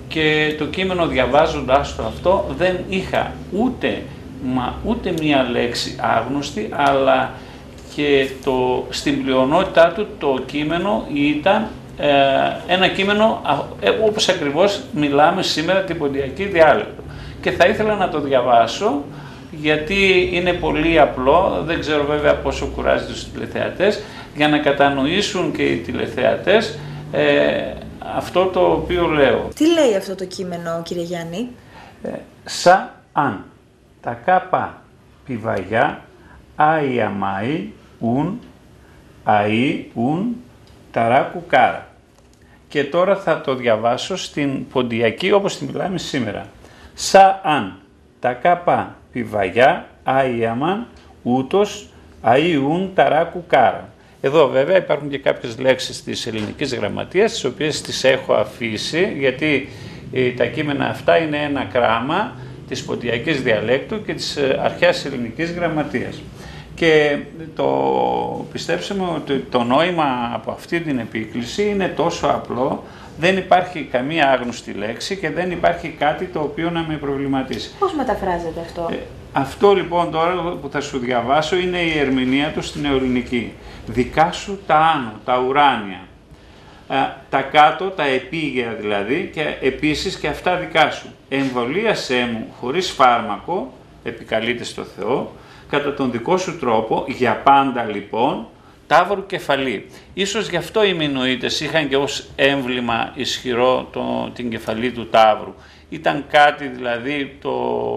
και το κείμενο διαβάζοντάς το αυτό δεν είχα ούτε, μα, ούτε μία λέξη άγνωστη, αλλά και το, στην πλειονότητά του το κείμενο ήταν ε, ένα κείμενο ε, όπως ακριβώς μιλάμε σήμερα την ποντιακή διάλεκτο. Και θα ήθελα να το διαβάσω γιατί είναι πολύ απλό, δεν ξέρω βέβαια πόσο κουράζει τους τηλεθεατές, για να κατανοήσουν και οι τηλεθεατές ε, αυτό το οποίο λέω. Τι λέει αυτό το κείμενο, κύριε Γιάννη? Ε, Σα αν τα κάπα πιβαγιά άι αμάι ουν αΐ ουν ταράκου κάρα. Και τώρα θα το διαβάσω στην ποντιακή όπως τη μιλάμε σήμερα. Σα αν τα κάπα πιβαγιά άι αμάν ούτως αΐ ουν ταράκου κάρα. Εδώ βέβαια υπάρχουν και κάποιες λέξεις της ελληνικής γραμματείας, τις οποίες τις έχω αφήσει, γιατί ε, τα κείμενα αυτά είναι ένα κράμα της ποντιακής διαλέκτου και της ε, αρχαίας ελληνικής γραμματείας. Και το πιστέψτε μου ότι το νόημα από αυτή την επίκληση είναι τόσο απλό, δεν υπάρχει καμία άγνωστη λέξη και δεν υπάρχει κάτι το οποίο να με προβληματίσει. Πώς μεταφράζεται αυτό? Ε, αυτό λοιπόν τώρα που θα σου διαβάσω είναι η ερμηνεία του στην νεοελληνική. Δικά σου τα άνω, τα ουράνια, ε, τα κάτω, τα επίγεια δηλαδή, και επίσης και αυτά δικά σου. Εμβολίασέ μου χωρίς φάρμακο, επικαλείται στο Θεό, κατά τον δικό σου τρόπο, για πάντα λοιπόν, ταύρου κεφαλή. Ίσως γι' αυτό οι Μινωίτες είχαν και ως έμβλημα ισχυρό το, την κεφαλή του ταύρου. Ήταν κάτι δηλαδή το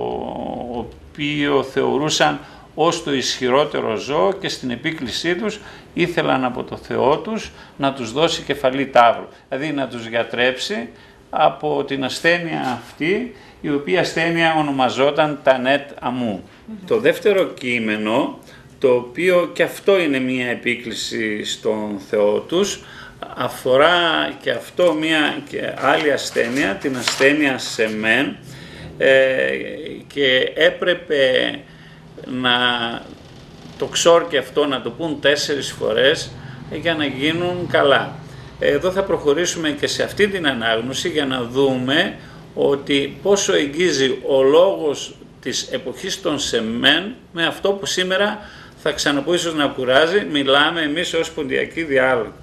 οποίο θεωρούσαν ως το ισχυρότερο ζώο και στην επίκλησή τους ήθελαν από το Θεό τους να τους δώσει κεφαλή ταύρου. Δηλαδή να τους γιατρέψει από την ασθένεια αυτή, η οποία ασθένεια ονομαζόταν τανέτ αμού. Mm-hmm. Το δεύτερο κείμενο, το οποίο και αυτό είναι μία επίκληση στον Θεό τους, αφορά και αυτό μία και άλλη ασθένεια, την ασθένεια σεμέν, ε, και έπρεπε να το ξόρκι αυτό να το πούν τέσσερις φορές για να γίνουν καλά. Εδώ θα προχωρήσουμε και σε αυτή την ανάγνωση για να δούμε ότι πόσο εγγύζει ο λόγος της εποχής των σεμέν με αυτό που σήμερα θα ξαναπώ ίσως να κουράζει, μιλάμε εμείς ως ποντιακή διάλεκτο.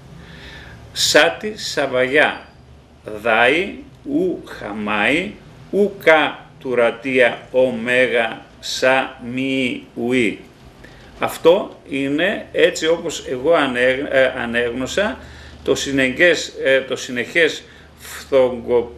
Σάτι σαβαγιά, δάι, ου χαμάι, ου κα τουρατία ωμέγα σα μη ουί. Αυτό είναι έτσι όπως εγώ ανέγνωσα το, συνεχές, το συνεχές φθογκο,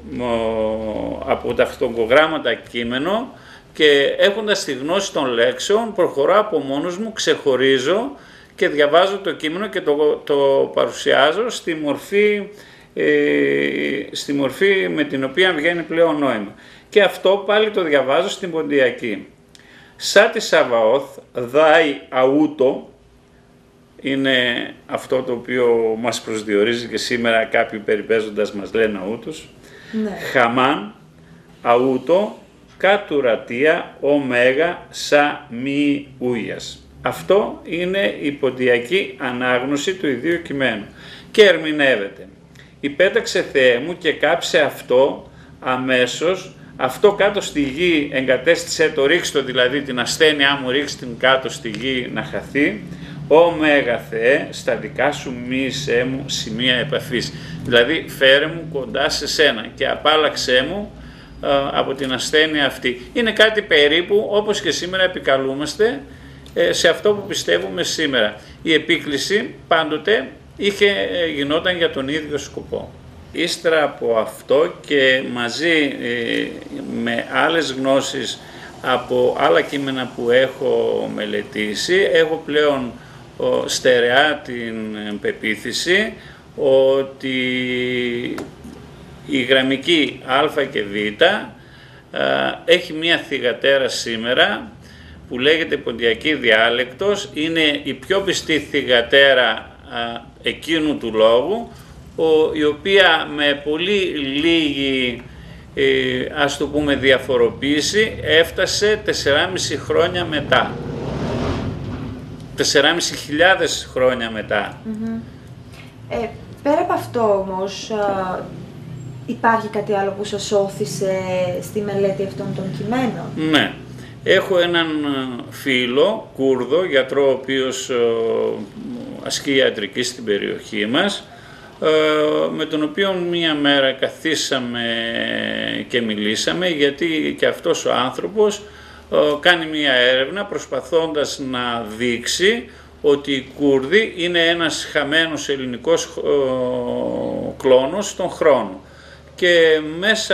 από τα φθογκογράμματα κείμενο, και έχοντας τη γνώση των λέξεων προχωράω από μόνος μου, ξεχωρίζω και διαβάζω το κείμενο και το, το παρουσιάζω στη μορφή, ε, στη μορφή με την οποία βγαίνει πλέον νόημα. Και αυτό πάλι το διαβάζω στην ποντιακή. Σάτι Σαβαώθ, δάι αούτο, είναι αυτό το οποίο μας προσδιορίζει και σήμερα κάποιοι περιπέζοντας μας λένε αούτος. Ναι. Χαμάν, αούτο, κατουρατία, ωμέγα, σα μη ούιας. Αυτό είναι η ποντιακή ανάγνωση του ιδίου κειμένου και ερμηνεύεται. Υπέταξε Θεέ μου και κάψε αυτό αμέσως, αυτό κάτω στη γη εγκατέστησε το, ρίξτο δηλαδή την ασθένειά μου, ρίξ την κάτω στη γη να χαθεί. Ω Μέγα Θεέ, στα δικά σου μοίησέ μου σημεία επαφής. Δηλαδή φέρε μου κοντά σε σένα και απάλαξέ μου α, από την ασθένεια αυτή. Είναι κάτι περίπου όπως και σήμερα επικαλούμαστε ε, σε αυτό που πιστεύουμε σήμερα. Η επίκληση πάντοτε είχε, ε, γινόταν για τον ίδιο σκοπό. Ύστερα από αυτό και μαζί ε, με άλλες γνώσεις από άλλα κείμενα που έχω μελετήσει, έχω πλέον ο, στερεά την πεποίθηση ότι η γραμμική α και β α, έχει μία θυγατέρα σήμερα που λέγεται ποντιακή διάλεκτος, είναι η πιο πιστή θυγατέρα α, εκείνου του λόγου, ο, η οποία με πολύ λίγη ε, ας το πούμε διαφοροποίηση έφτασε τεσσεράμισι χρόνια μετά. τεσσεράμισι χιλιάδες χρόνια μετά. Mm-hmm. ε, πέρα από αυτό όμως, α, Υπάρχει κάτι άλλο που σας όθησε στη μελέτη αυτών των κειμένων? Ναι. Έχω έναν φίλο, Κούρδο, γιατρό, ο οποίος ασκεί ιατρική στην περιοχή μας, με τον οποίο μία μέρα καθίσαμε και μιλήσαμε, γιατί και αυτός ο άνθρωπος κάνει μία έρευνα προσπαθώντας να δείξει ότι οι Κούρδοι είναι ένας χαμένος ελληνικός κλόνος στον χρόνο. Και μέσα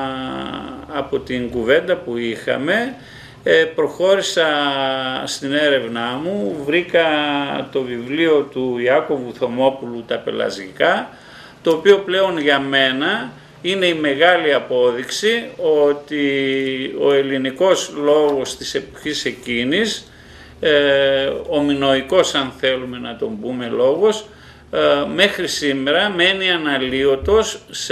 από την κουβέντα που είχαμε προχώρησα στην έρευνά μου, βρήκα το βιβλίο του Ιάκωβου Θωμόπουλου «Τα πελασγικά», το οποίο πλέον για μένα είναι η μεγάλη απόδειξη ότι ο ελληνικός λόγος της εποχής εκείνης, ο μινωικός αν θέλουμε να τον πούμε λόγος, μέχρι σήμερα μένει αναλύωτος, σε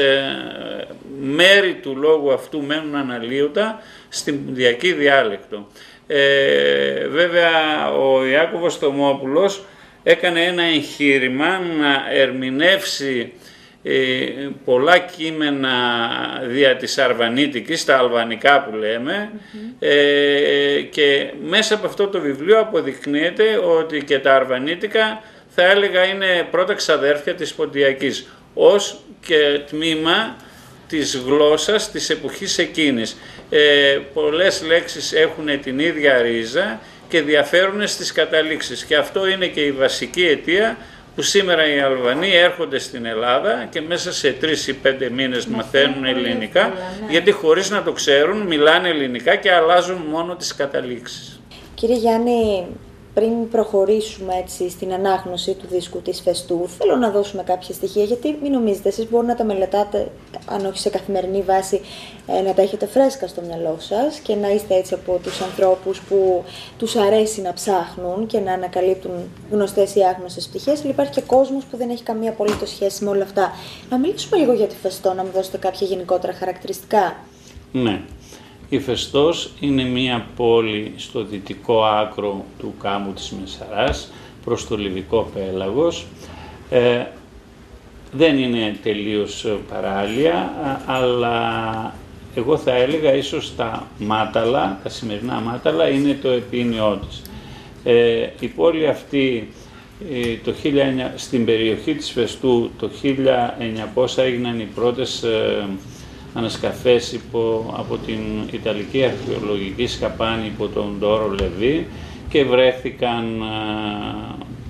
μέρη του λόγου αυτού μένουν αναλύωτα στην πουντιακή διάλεκτο. Ε, βέβαια ο Ιάκωβος Θωμόπουλος έκανε ένα εγχείρημα να ερμηνεύσει ε, πολλά κείμενα δια της αρβανίτικης, τα αλβανικά που λέμε, mm-hmm. ε, και μέσα από αυτό το βιβλίο αποδεικνύεται ότι και τα αρβανίτικα θα έλεγα είναι πρώτα ξαδέρφια της ποντιακής, ως και τμήμα της γλώσσας της εποχής εκείνης. Ε, πολλές λέξεις έχουν την ίδια ρίζα και διαφέρουν στις καταλήξεις, και αυτό είναι και η βασική αιτία που σήμερα οι Αλβανοί έρχονται στην Ελλάδα και μέσα σε τρεις ή πέντε μήνες μαθαίνουν ελληνικά, ναι. γιατί χωρίς να το ξέρουν μιλάνε ελληνικά και αλλάζουν μόνο τις καταλήξεις. Κύριε Γιάννη, πριν προχωρήσουμε έτσι στην ανάγνωση του δίσκου της Φεστού, θέλω να δώσουμε κάποια στοιχεία, γιατί μην νομίζετε, εσείς μπορείτε να τα μελετάτε, αν όχι σε καθημερινή βάση, να τα έχετε φρέσκα στο μυαλό σας και να είστε έτσι από τους ανθρώπους που τους αρέσει να ψάχνουν και να ανακαλύπτουν γνωστές ή άγνωστες πτυχές, αλλά υπάρχει και κόσμος που δεν έχει καμία απολύτως σχέση με όλα αυτά. Να μιλήσουμε λίγο για τη Φεστό, να μου δώσετε κάποια γενικότερα χαρακτηριστικά. Ναι. Η Φεστός είναι μία πόλη στο δυτικό άκρο του κάμου της Μεσαράς, προς το Λιβικό πέλαγος. Ε, δεν είναι τελείως παράλια, αλλά εγώ θα έλεγα ίσως τα Μάταλα, τα σημερινά Μάταλα, είναι το επίνειό της. Ε, η πόλη αυτή ε, το χίλια εννιακόσια, στην περιοχή της Φεστού το χίλια εννιακόσια έγιναν οι πρώτες ε, ανασκαφές υπό, από την Ιταλική Αρχαιολογική Σκαπάνη υπό τον Ντόρο Λεβί και βρέθηκαν α,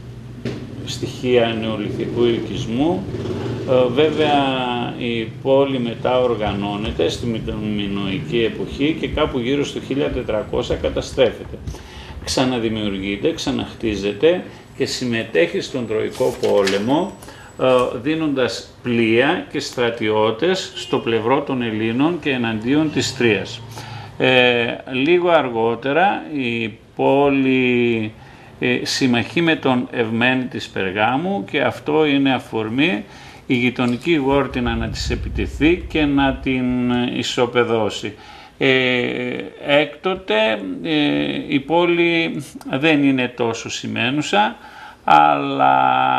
στοιχεία νεολιθικού οικισμού. Ε, βέβαια η πόλη μετά οργανώνεται στη μινωική εποχή και κάπου γύρω στο χίλια τετρακόσια καταστρέφεται. Ξαναδημιουργείται, ξαναχτίζεται και συμμετέχει στον Τροικό Πόλεμο, δίνοντας πλοία και στρατιώτες στο πλευρό των Ελλήνων και εναντίον της Τρίας. Ε, λίγο αργότερα η πόλη ε, συμμαχεί με τον Ευμένη της Περγάμου και αυτό είναι αφορμή η γειτονική Γόρτινα να της επιτεθεί και να την ισοπεδώσει. Ε, έκτοτε ε, η πόλη δεν είναι τόσο σημαίνουσα, αλλά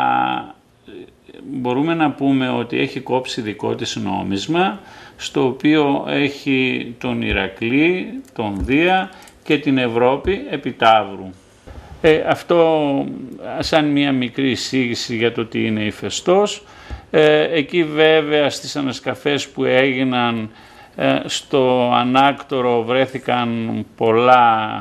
μπορούμε να πούμε ότι έχει κόψει δικό της νόμισμα, στο οποίο έχει τον Ηρακλή, τον Δία και την Ευρώπη επιταύρου. Ε, αυτό σαν μία μικρή εισήγηση για το τι είναι η Φεστός. Ε, εκεί βέβαια στις ανασκαφές που έγιναν ε, στο ανάκτορο βρέθηκαν πολλά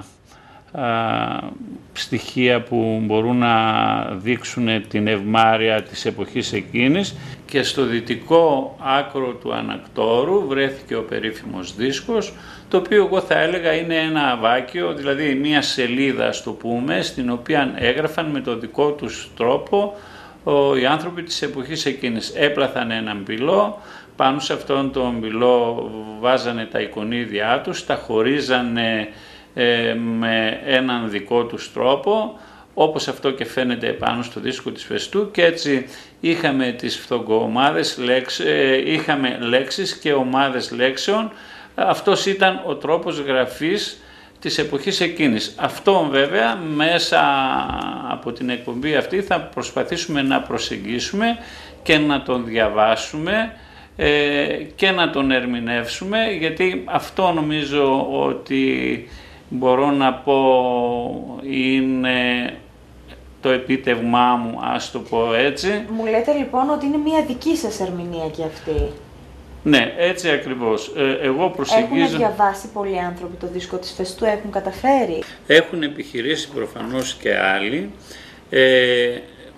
στοιχεία που μπορούν να δείξουν την ευμάρεια της εποχής εκείνης, και στο δυτικό άκρο του ανακτόρου βρέθηκε ο περίφημος δίσκος, το οποίο εγώ θα έλεγα είναι ένα αβάκιο, δηλαδή μία σελίδα, στο πούμε, στην οποία έγραφαν με το δικό τους τρόπο οι άνθρωποι της εποχής εκείνης. Έπλαθαν έναν πυλό, πάνω σε αυτόν τον πυλό βάζανε τα εικονίδια τους, τα χωρίζανε με έναν δικό τους τρόπο, όπως αυτό και φαίνεται πάνω στο δίσκο της Φεστού, και έτσι είχαμε τις φθογκοομάδες, είχαμε λέξεις και ομάδες λέξεων. Αυτός ήταν ο τρόπος γραφής της εποχής εκείνης. Αυτό βέβαια μέσα από την εκπομπή αυτή θα προσπαθήσουμε να προσεγγίσουμε και να τον διαβάσουμε και να τον ερμηνεύσουμε, γιατί αυτό νομίζω ότι μπορώ να πω είναι το επίτευγμά μου, ας το πω έτσι. Μου λέτε λοιπόν ότι είναι μια δική σας ερμηνεία και αυτή. Ναι, έτσι ακριβώς. Εγώ προσεγγίζω... Έχουν διαβάσει πολλοί άνθρωποι το δίσκο της Φεστού, έχουν καταφέρει? Έχουν επιχειρήσει προφανώς και άλλοι. Ε,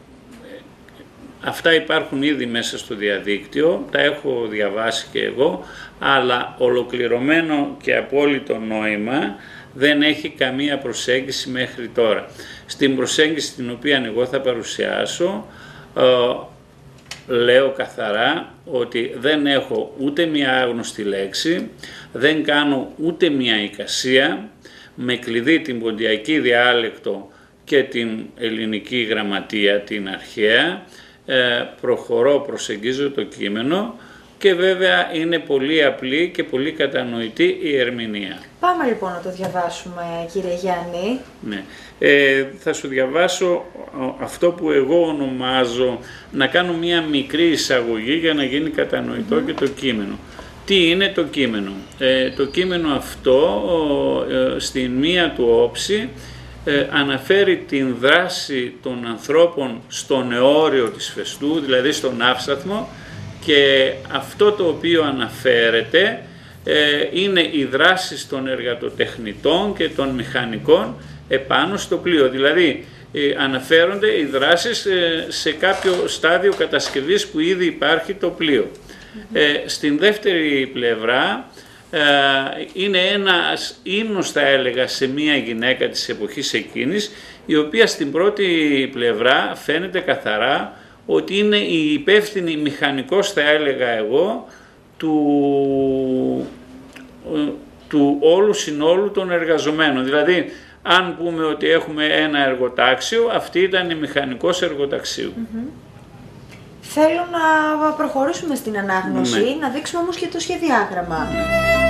αυτά υπάρχουν ήδη μέσα στο διαδίκτυο, τα έχω διαβάσει και εγώ, αλλά ολοκληρωμένο και απόλυτο νόημα δεν έχει καμία προσέγγιση μέχρι τώρα. Στην προσέγγιση την οποία εγώ θα παρουσιάσω, ε, λέω καθαρά ότι δεν έχω ούτε μία άγνωστη λέξη, δεν κάνω ούτε μία εικασία, με κλειδί την ποντιακή διάλεκτο και την ελληνική γραμματεία, την αρχαία, ε, προχωρώ, προσεγγίζω το κείμενο και βέβαια είναι πολύ απλή και πολύ κατανοητή η ερμηνεία. Πάμε λοιπόν να το διαβάσουμε, κύριε Γιάννη. Ναι. Ε, θα σου διαβάσω αυτό που εγώ ονομάζω, να κάνω μία μικρή εισαγωγή για να γίνει κατανοητό mm-hmm. και το κείμενο. Τι είναι το κείμενο? Ε, το κείμενο αυτό ε, στην μία του όψη ε, αναφέρει την δράση των ανθρώπων στον αιώριο της Φεστού, δηλαδή στον Αύσταθμο, και αυτό το οποίο αναφέρεται ε, είναι οι δράσεις των εργατοτεχνητών και των μηχανικών επάνω στο πλοίο. Δηλαδή ε, αναφέρονται οι δράσεις ε, σε κάποιο στάδιο κατασκευής που ήδη υπάρχει το πλοίο. Mm-hmm. Ε, στην δεύτερη πλευρά ε, είναι ένας ύμνος, θα έλεγα, σε μία γυναίκα της εποχής εκείνης, η οποία στην πρώτη πλευρά φαίνεται καθαρά ότι είναι η υπεύθυνη μηχανικός, θα έλεγα εγώ, του, του όλου συνόλου των εργαζομένων. Δηλαδή, αν πούμε ότι έχουμε ένα εργοτάξιο, αυτή ήταν η μηχανικός εργοταξίου. Mm-hmm. Θέλω να προχωρήσουμε στην ανάγνωση, ναι. να δείξουμε όμως και το σχεδιάγραμμα. Ναι.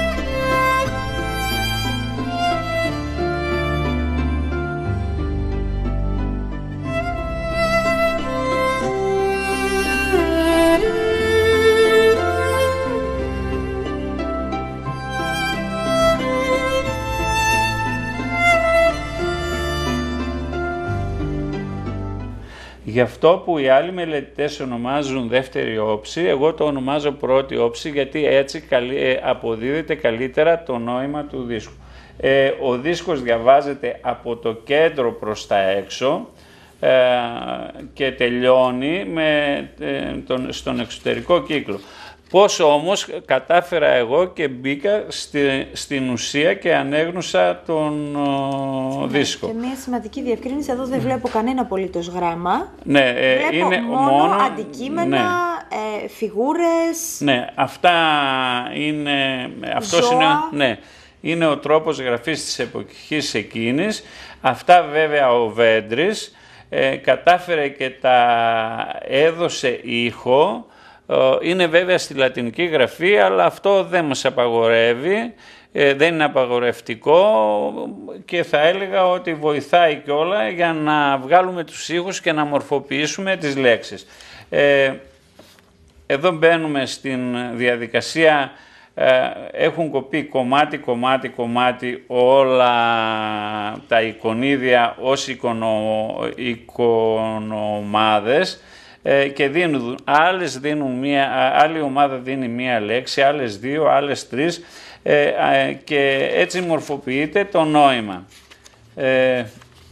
Γι' αυτό που οι άλλοι μελετητές ονομάζουν δεύτερη όψη, εγώ το ονομάζω πρώτη όψη, γιατί έτσι αποδίδεται καλύτερα το νόημα του δίσκου. Ε, ο δίσκος διαβάζεται από το κέντρο προς τα έξω ε, και τελειώνει με, ε, τον, στον εξωτερικό κύκλο. Πώς όμως κατάφερα εγώ και μπήκα στη, στην ουσία και ανέγνωσα τον ο, ναι, δίσκο. Και μια σημαντική διευκρίνηση, εδώ δεν βλέπω κανένα απολύτως γράμμα. Ναι, ε, βλέπω είναι μόνο, μόνο αντικείμενα, ναι. ε, φιγούρες. Ναι, αυτά είναι, αυτός είναι, ναι, είναι ο τρόπος γραφής της εποχής εκείνης. Αυτά βέβαια ο Βέντρης ε, κατάφερε και τα έδωσε ήχο. Είναι βέβαια στη λατινική γραφή, αλλά αυτό δεν μας απαγορεύει, δεν είναι απαγορευτικό και θα έλεγα ότι βοηθάει κιόλα για να βγάλουμε τους ήχους και να μορφοποιήσουμε τις λέξεις. Εδώ μπαίνουμε στην διαδικασία, έχουν κοπεί κομμάτι, κομμάτι, κομμάτι όλα τα εικονίδια ως εικονο, εικονομάδες, και δίνουν, άλλες δίνουν μία, άλλη ομάδα δίνει μία λέξη, άλλες δύο, άλλες τρεις ε, και έτσι μορφοποιείται το νόημα. Ε,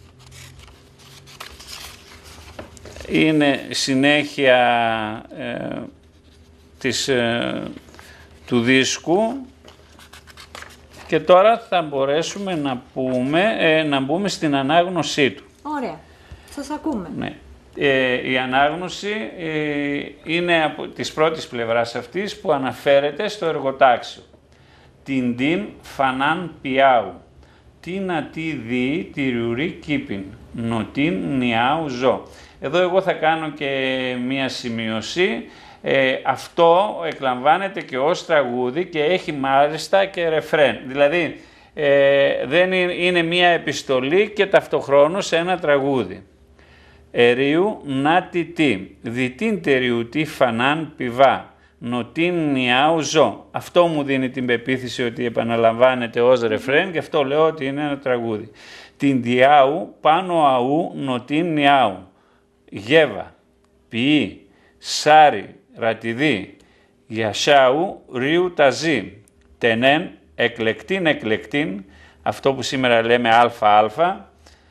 είναι συνέχεια ε, της, ε, του δίσκου και τώρα θα μπορέσουμε να πούμε, ε, να μπούμε στην ανάγνωσή του. Ωραία, σας ακούμε. Ναι. Ε, η ανάγνωση ε, είναι από της πρώτης πλευράς αυτής που αναφέρεται στο εργοτάξιο. Την την φανάν πιάου, την ατί δι τυριουρί κήπιν, νοτίν νιάου ζω. Εδώ εγώ θα κάνω και μία σημείωση. Ε, αυτό εκλαμβάνεται και ως τραγούδι και έχει μάλιστα και ρεφρέν. Δηλαδή ε, δεν είναι, είναι μία επιστολή και ταυτοχρόνως ένα τραγούδι. Ερίου να τι τι, διτήν τεριουτή φανάν πιβά, νοτίν νιάου ζω. Αυτό μου δίνει την πεποίθηση ότι επαναλαμβάνεται ως ρεφρέν και αυτό λέω ότι είναι ένα τραγούδι. Την διάου πάνω αού νοτίν νιάου. Γέβα, ποιή, σάρι, ρατιδί, γιασάου, ρίου ταζί. Τενέν, εκλεκτήν, εκλεκτήν, αυτό που σήμερα λέμε αλφα-αλφα,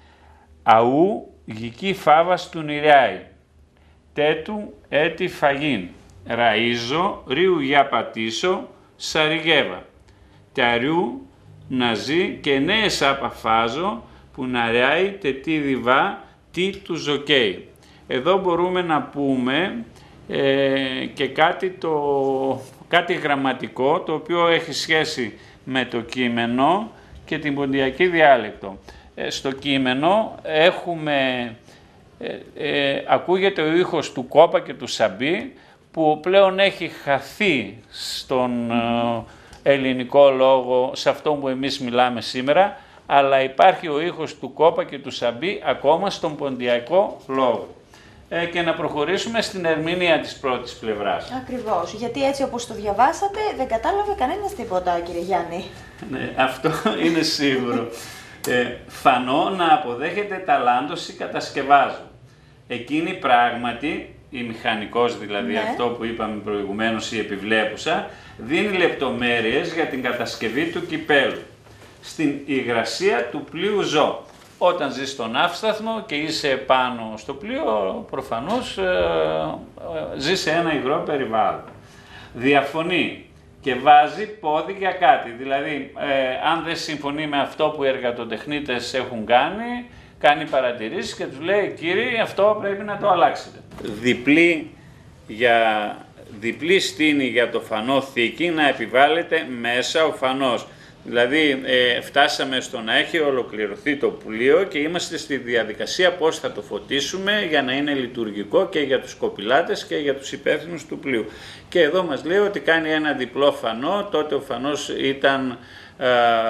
αού, γική φάβας του νηριάι. Τέτου, έτη φαγίν. Ραΐζω, ρίου για πατήσω, σαριγέβα. Ταριού, να ζει και νέες απαφάζω, που να ράει τετί διβά, τι του ζοκέι. Εδώ μπορούμε να πούμε ε, και κάτι, το, κάτι γραμματικό, το οποίο έχει σχέση με το κείμενο και την ποντιακή διάλεκτο. Ε, στο κείμενο έχουμε, ε, ε, ακούγεται ο ήχος του κόπα και του σαμπί, που πλέον έχει χαθεί στον ε, ελληνικό λόγο, σε αυτό που εμείς μιλάμε σήμερα, αλλά υπάρχει ο ήχος του κόπα και του σαμπί ακόμα στον ποντιακό λόγο. Ε, και να προχωρήσουμε στην ερμηνεία της πρώτης πλευράς. Ακριβώς, γιατί έτσι όπως το διαβάσατε δεν κατάλαβε κανένας τίποτα, κύριε Γιάννη. Ναι, αυτό είναι σίγουρο. Ε, φανώ να αποδέχεται ταλάντωση κατασκευάζω. Εκείνη πράγματι, η μηχανικός δηλαδή, ναι, αυτό που είπαμε προηγουμένως, η επιβλέπουσα, δίνει λεπτομέρειες για την κατασκευή του κυπέλου. Στην υγρασία του πλοίου ζω. Όταν ζεις στον ναύσταθμο και είσαι πάνω στο πλοίο, προφανώς ε, ε, ζεις σε ένα υγρό περιβάλλον. Διαφωνεί και βάζει πόδι για κάτι. Δηλαδή, ε, αν δεν συμφωνεί με αυτό που οι εργατοτεχνίτες έχουν κάνει, κάνει παρατηρήσεις και τους λέει, κύριε, αυτό πρέπει να το αλλάξετε. Διπλή, για, διπλή στήνη για το φανό θήκη να επιβάλλεται μέσα ο φανός. Δηλαδή ε, φτάσαμε στο να έχει ολοκληρωθεί το πλοίο και είμαστε στη διαδικασία πώς θα το φωτίσουμε για να είναι λειτουργικό και για τους κοπηλάτες και για τους υπεύθυνους του πλοίου. Και εδώ μας λέει ότι κάνει ένα διπλό φανό, τότε ο φανός ήταν ε,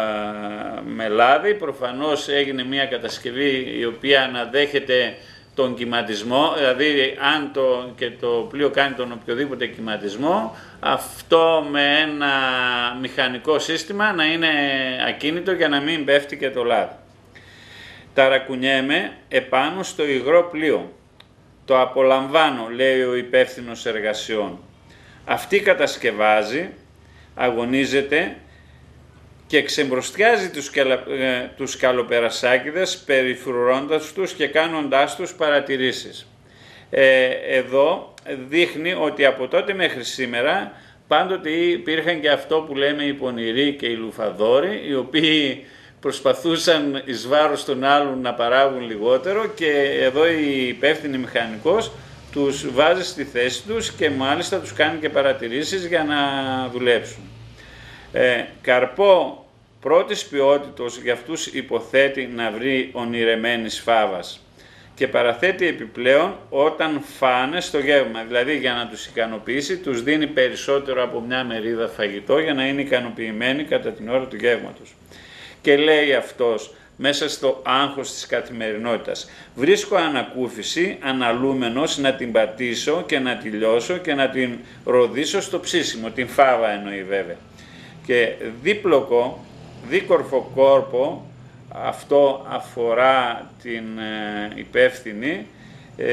με λάδι, προφανώς έγινε μια κατασκευή η οποία αναδέχεται τον κυματισμό, δηλαδή αν το, και το πλοίο κάνει τον οποιοδήποτε κυματισμό, αυτό με ένα μηχανικό σύστημα να είναι ακίνητο για να μην πέφτει και το λάδι. Ταρακουνιέμαι επάνω στο υγρό πλοίο. Το απολαμβάνω, λέει ο υπεύθυνος εργασιών. Αυτή κατασκευάζει, αγωνίζεται και ξεμπροστιάζει τους, ε, τους καλοπερασάκηδες περιφρουρώντας τους και κάνοντάς τους παρατηρήσεις. Ε, εδώ δείχνει ότι από τότε μέχρι σήμερα πάντοτε υπήρχαν και αυτό που λέμε οι πονηροί και οι λουφαδόροι, οι οποίοι προσπαθούσαν εις βάρος των άλλων να παράγουν λιγότερο, και εδώ η υπεύθυνη μηχανικός τους βάζει στη θέση τους και μάλιστα τους κάνει και παρατηρήσεις για να δουλέψουν. Ε, καρπό πρώτης ποιότητος για αυτούς υποθέτει να βρει ονειρεμένης φάβας και παραθέτει επιπλέον όταν φάνε στο γεύμα, δηλαδή για να τους ικανοποιήσει τους δίνει περισσότερο από μια μερίδα φαγητό για να είναι ικανοποιημένοι κατά την ώρα του γεύματος. Και λέει αυτός μέσα στο άγχος της καθημερινότητας, βρίσκω ανακούφιση αναλούμενος να την πατήσω και να τη λιώσω και να την ροδίσω στο ψήσιμο, την φάβα εννοεί βέβαια. Και δίπλοκο, δίκορφο κόρπο, αυτό αφορά την ε, υπεύθυνη, ε,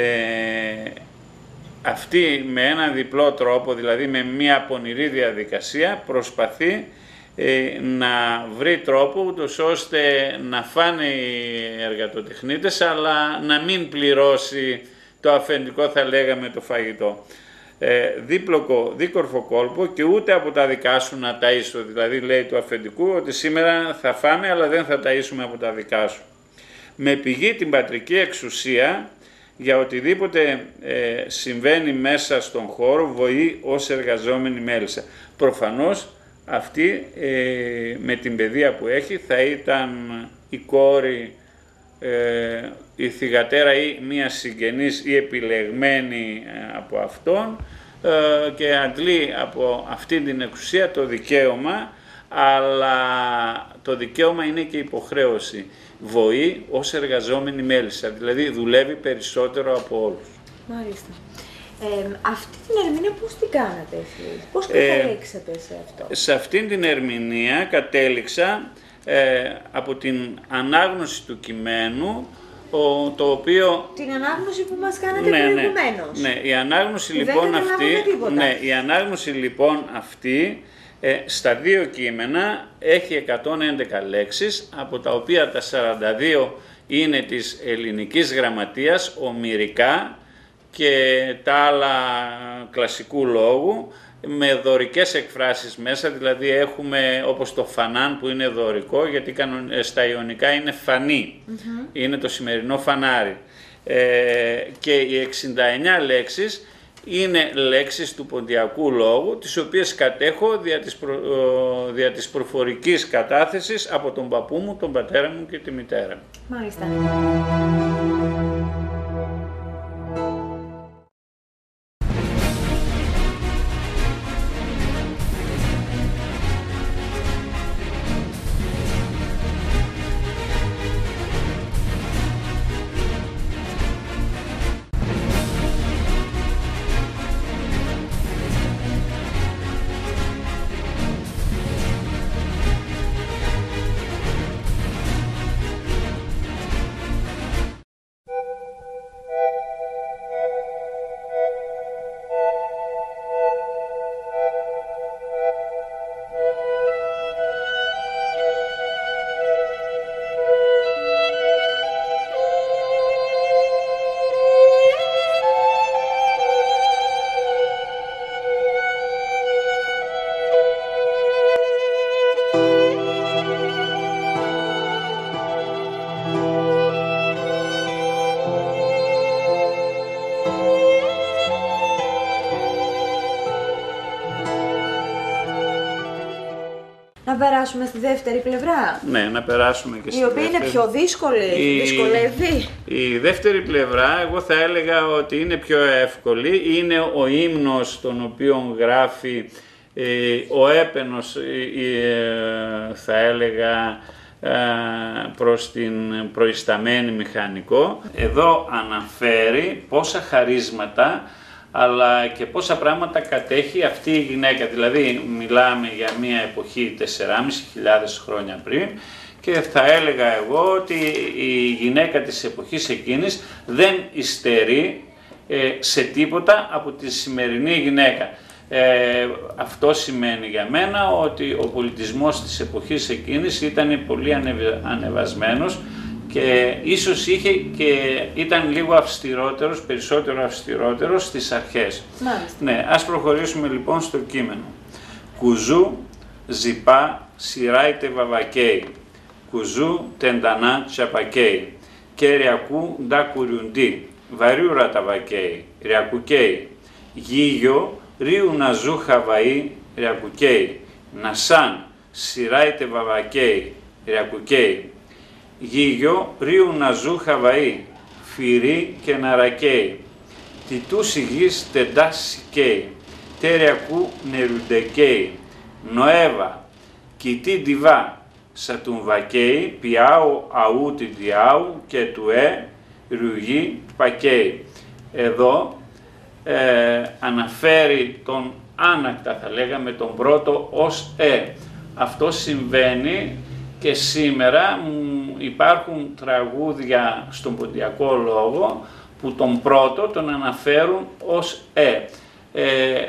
αυτή με ένα διπλό τρόπο, δηλαδή με μια πονηρή διαδικασία, προσπαθεί ε, να βρει τρόπο ούτως ώστε να φάνε οι εργατοτεχνίτες, αλλά να μην πληρώσει το αφεντικό, θα λέγαμε, το φαγητό. Ε, δίπλοκο, δίκορφο κόλπο και ούτε από τα δικά σου να ταΐσω, δηλαδή λέει του αφεντικού ότι σήμερα θα φάμε αλλά δεν θα ταΐσουμε από τα δικά σου. Με πηγή την πατρική εξουσία για οτιδήποτε ε, συμβαίνει μέσα στον χώρο βοεί ως εργαζόμενη μέλισσα. Προφανώς αυτή ε, με την παιδεία που έχει θα ήταν η κόρη, ε, η θυγατέρα ή μία συγγενής ή επιλεγμένη από αυτόν ε, και αντλεί από αυτή την εξουσία το δικαίωμα, αλλά το δικαίωμα είναι και υποχρέωση. Βοεί ως εργαζόμενη μέλισσα, δηλαδή δουλεύει περισσότερο από όλους. Μάλιστα. Ε, αυτή την ερμηνεία πώς την κάνατε εσείς, πώς κατέληξατε ε, σε αυτό? Σε αυτήν την ερμηνεία κατέληξα ε, από την ανάγνωση του κειμένου, ο, το οποίο... Την ανάγνωση που μας κάνατε ναι, προηγουμένως. Ναι, ναι, η ανάγνωση λοιπόν αυτή, ναι, η ανάγνωση λοιπόν αυτή ε, στα δύο κείμενα έχει εκατόν έντεκα λέξεις, από τα οποία τα σαράντα δύο είναι της ελληνικής γραμματείας, ομηρικά, και τα άλλα κλασικού λόγου, με δωρικές εκφράσεις μέσα, δηλαδή έχουμε όπως το φανάν που είναι δωρικό, γιατί στα ιωνικά είναι φανή, mm-hmm. είναι το σημερινό φανάρι. Ε, και οι εξήντα εννέα λέξεις είναι λέξεις του ποντιακού λόγου, τις οποίες κατέχω δια της, προ, δια της προφορικής κατάθεσης από τον παππού μου, τον πατέρα μου και τη μητέρα μου. Μάλιστα. Να περάσουμε στη δεύτερη πλευρά. Ναι, να περάσουμε και στη η οποία δεύτερη. Είναι πιο δύσκολη, η... δυσκολεύει. Η δεύτερη πλευρά, εγώ θα έλεγα ότι είναι πιο εύκολη. Είναι ο ύμνος τον οποίο γράφει ε, ο έπαινος, ε, θα έλεγα, ε, προς την προϊσταμένη μηχανικό. Εδώ αναφέρει πόσα χαρίσματα αλλά και πόσα πράγματα κατέχει αυτή η γυναίκα. Δηλαδή μιλάμε για μια εποχή τεσσεράμισι χιλιάδες χρόνια πριν και θα έλεγα εγώ ότι η γυναίκα της εποχής εκείνης δεν υστερεί ε, σε τίποτα από τη σημερινή γυναίκα. Ε, αυτό σημαίνει για μένα ότι ο πολιτισμός της εποχής εκείνης ήταν πολύ ανεβ, ανεβασμένος και ίσως είχε και ήταν λίγο αυστηρότερος, περισσότερο αυστηρότερος στις αρχές. Μάλιστα. Ναι, ας προχωρήσουμε λοιπόν στο κείμενο. Κουζού, ζυπά, σιράιτε βαβακέι. Κουζού, τεντανά, τσαπακέι. Και ριακού, ντα κουριουντί. Βαριούρα τα βακέι, ριακουκέι. Γίγιο, ρίου ναζού χαβαΐ, ριακουκέι. Νασάν, σιράιτε βαβακέι, ριακουκέι. Γίγιο, ρίου ναζού χαβαΐ, φυρί και ναρακέι. Τιτούς υγιής τεντάς σικέι, τέριακού νερουντεκέι. Νοέβα, κοιτή ντιβά, σατουμβακέι, πιάου αού τη διάου και του ε, ρουγί πακέι. Εδώ ε, αναφέρει τον άνακτα, θα λέγαμε, τον πρώτο ως ε. Αυτό συμβαίνει και σήμερα υπάρχουν τραγούδια στον ποντιακό λόγο που τον πρώτο τον αναφέρουν ως ε. ε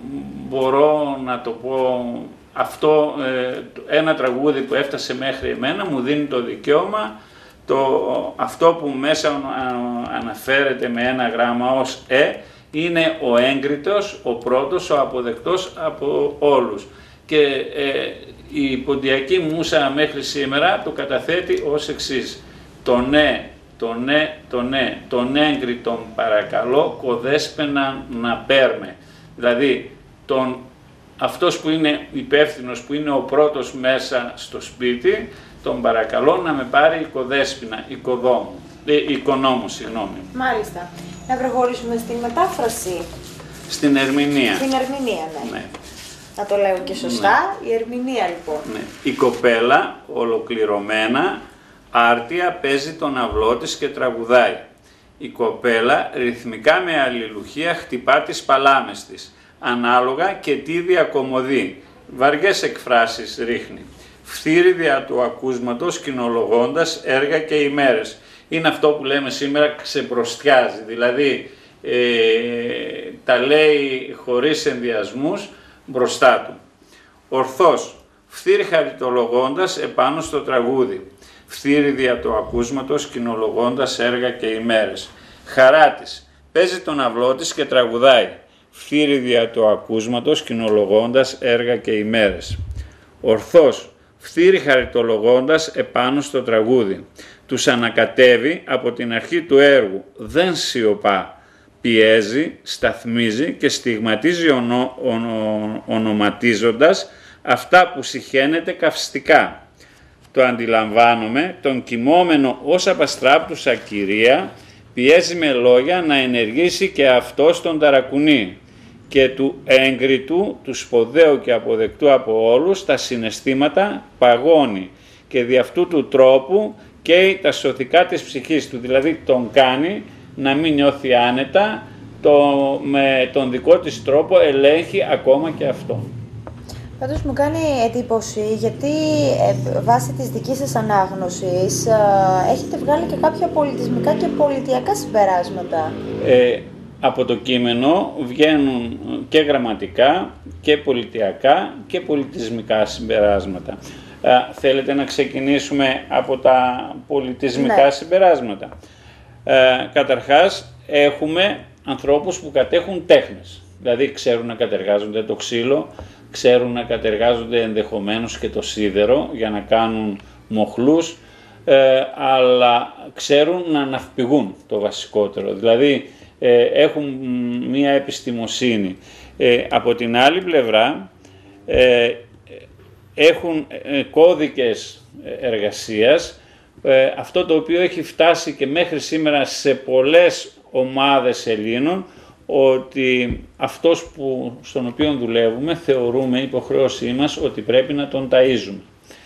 μπορώ να το πω αυτό, ε, ένα τραγούδι που έφτασε μέχρι εμένα μου δίνει το δικαίωμα, το, αυτό που μέσα αναφέρεται με ένα γράμμα ως ε είναι ο έγκριτος, ο πρώτος, ο αποδεκτός από όλους. Και ε, η ποντιακή μούσα μέχρι σήμερα το καταθέτει ως εξής. Το ναι, το ναι, το ναι, τον έγκριτον παρακαλώ κοδέσπαινα να πέρμε. Δηλαδή, τον, αυτός που είναι υπεύθυνος, που είναι ο πρώτος μέσα στο σπίτι, τον παρακαλώ να με πάρει η κοδέσποινα, η κοδόμου, ε, η οικονόμου, συγγνώμη. Μάλιστα. Να προχωρήσουμε στην μετάφραση. Στην ερμηνεία. Στην ερμηνεία, ναι. ναι. Να το λέω και σωστά, ναι. Η ερμηνεία λοιπόν. Ναι. Η κοπέλα ολοκληρωμένα, άρτια παίζει τον αυλό της και τραγουδάει. Η κοπέλα ρυθμικά με αλληλουχία χτυπά τις παλάμες της, ανάλογα και τι διακομωδεί. Βαριές εκφράσεις ρίχνει. Φθείρει δια του ακούσματος κοινολογώντας έργα και ημέρες. Είναι αυτό που λέμε σήμερα ξεπροστιάζει, δηλαδή ε, τα λέει χωρίς ενδιασμούς μπροστά του. Ορθώς, φθείρει χαριτολογώντας επάνω στο τραγούδι. Φθείρει δια του ακούσματος κοινολογώντας έργα και ημέρες. Χαρά της, παίζει τον αυλό της και τραγουδάει. Φθείρει δια του ακούσματος κοινολογώντας έργα και ημέρες. Ορθώς, φθείρει χαριτολογώντας επάνω στο τραγούδι. Τους ανακατεύει από την αρχή του έργου. Δεν σιωπά. Πιέζει, σταθμίζει και στιγματίζει ονο, ονο, ονοματίζοντας αυτά που συχαίνεται καυστικά. Το αντιλαμβάνομαι, τον κοιμόμενο ως απαστράπτουσα κυρία, πιέζει με λόγια να ενεργήσει και αυτός τον ταρακουνεί και του έγκριτου, του σποδαίου και αποδεκτού από όλους, τα συναισθήματα παγώνει και δι' αυτού του τρόπου καίει τα σωθικά της ψυχής του, δηλαδή τον κάνει να μην νιώθει άνετα, το, με τον δικό της τρόπο ελέγχει ακόμα και αυτό. Πάντως μου κάνει εντύπωση γιατί ε, βάσει της δικής σας ανάγνωσης ε, έχετε βγάλει και κάποια πολιτισμικά και πολιτιακά συμπεράσματα. Ε, από το κείμενο βγαίνουν και γραμματικά και πολιτιακά και πολιτισμικά συμπεράσματα. Ε, θέλετε να ξεκινήσουμε από τα πολιτισμικά ναι. συμπεράσματα. Ε, καταρχάς έχουμε ανθρώπους που κατέχουν τέχνες, δηλαδή ξέρουν να κατεργάζονται το ξύλο, ξέρουν να κατεργάζονται ενδεχομένως και το σίδερο για να κάνουν μοχλούς, ε, αλλά ξέρουν να ναυπηγούν το βασικότερο, δηλαδή ε, έχουν μία επιστημοσύνη. Ε, από την άλλη πλευρά ε, έχουν ε, κώδικες εργασίας, ε, αυτό το οποίο έχει φτάσει και μέχρι σήμερα σε πολλές ομάδες Ελλήνων, ότι αυτός που, στον οποίο δουλεύουμε θεωρούμε υποχρέωσή μας ότι πρέπει να τον ταΐζουμε.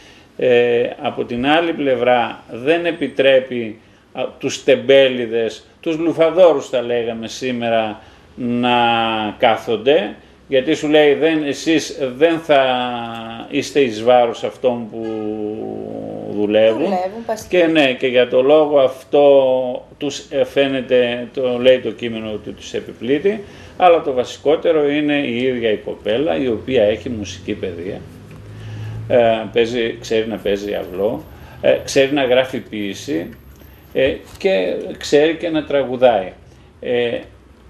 Ε, από την άλλη πλευρά δεν επιτρέπει α, τους τεμπέληδες, τους λουφαδόρους θα λέγαμε σήμερα, να κάθονται, γιατί σου λέει δεν, εσείς δεν θα είστε εις βάρος αυτών που δουλεύουν, δουλεύουν και ναι, και για το λόγο αυτό τους φαίνεται, το λέει το κείμενο ότι τους επιπλήττει, αλλά το βασικότερο είναι η ίδια η κοπέλα, η οποία έχει μουσική παιδεία, ε, παίζει, ξέρει να παίζει αυλό, ε, ξέρει να γράφει ποίηση ε, και ξέρει και να τραγουδάει. Ε,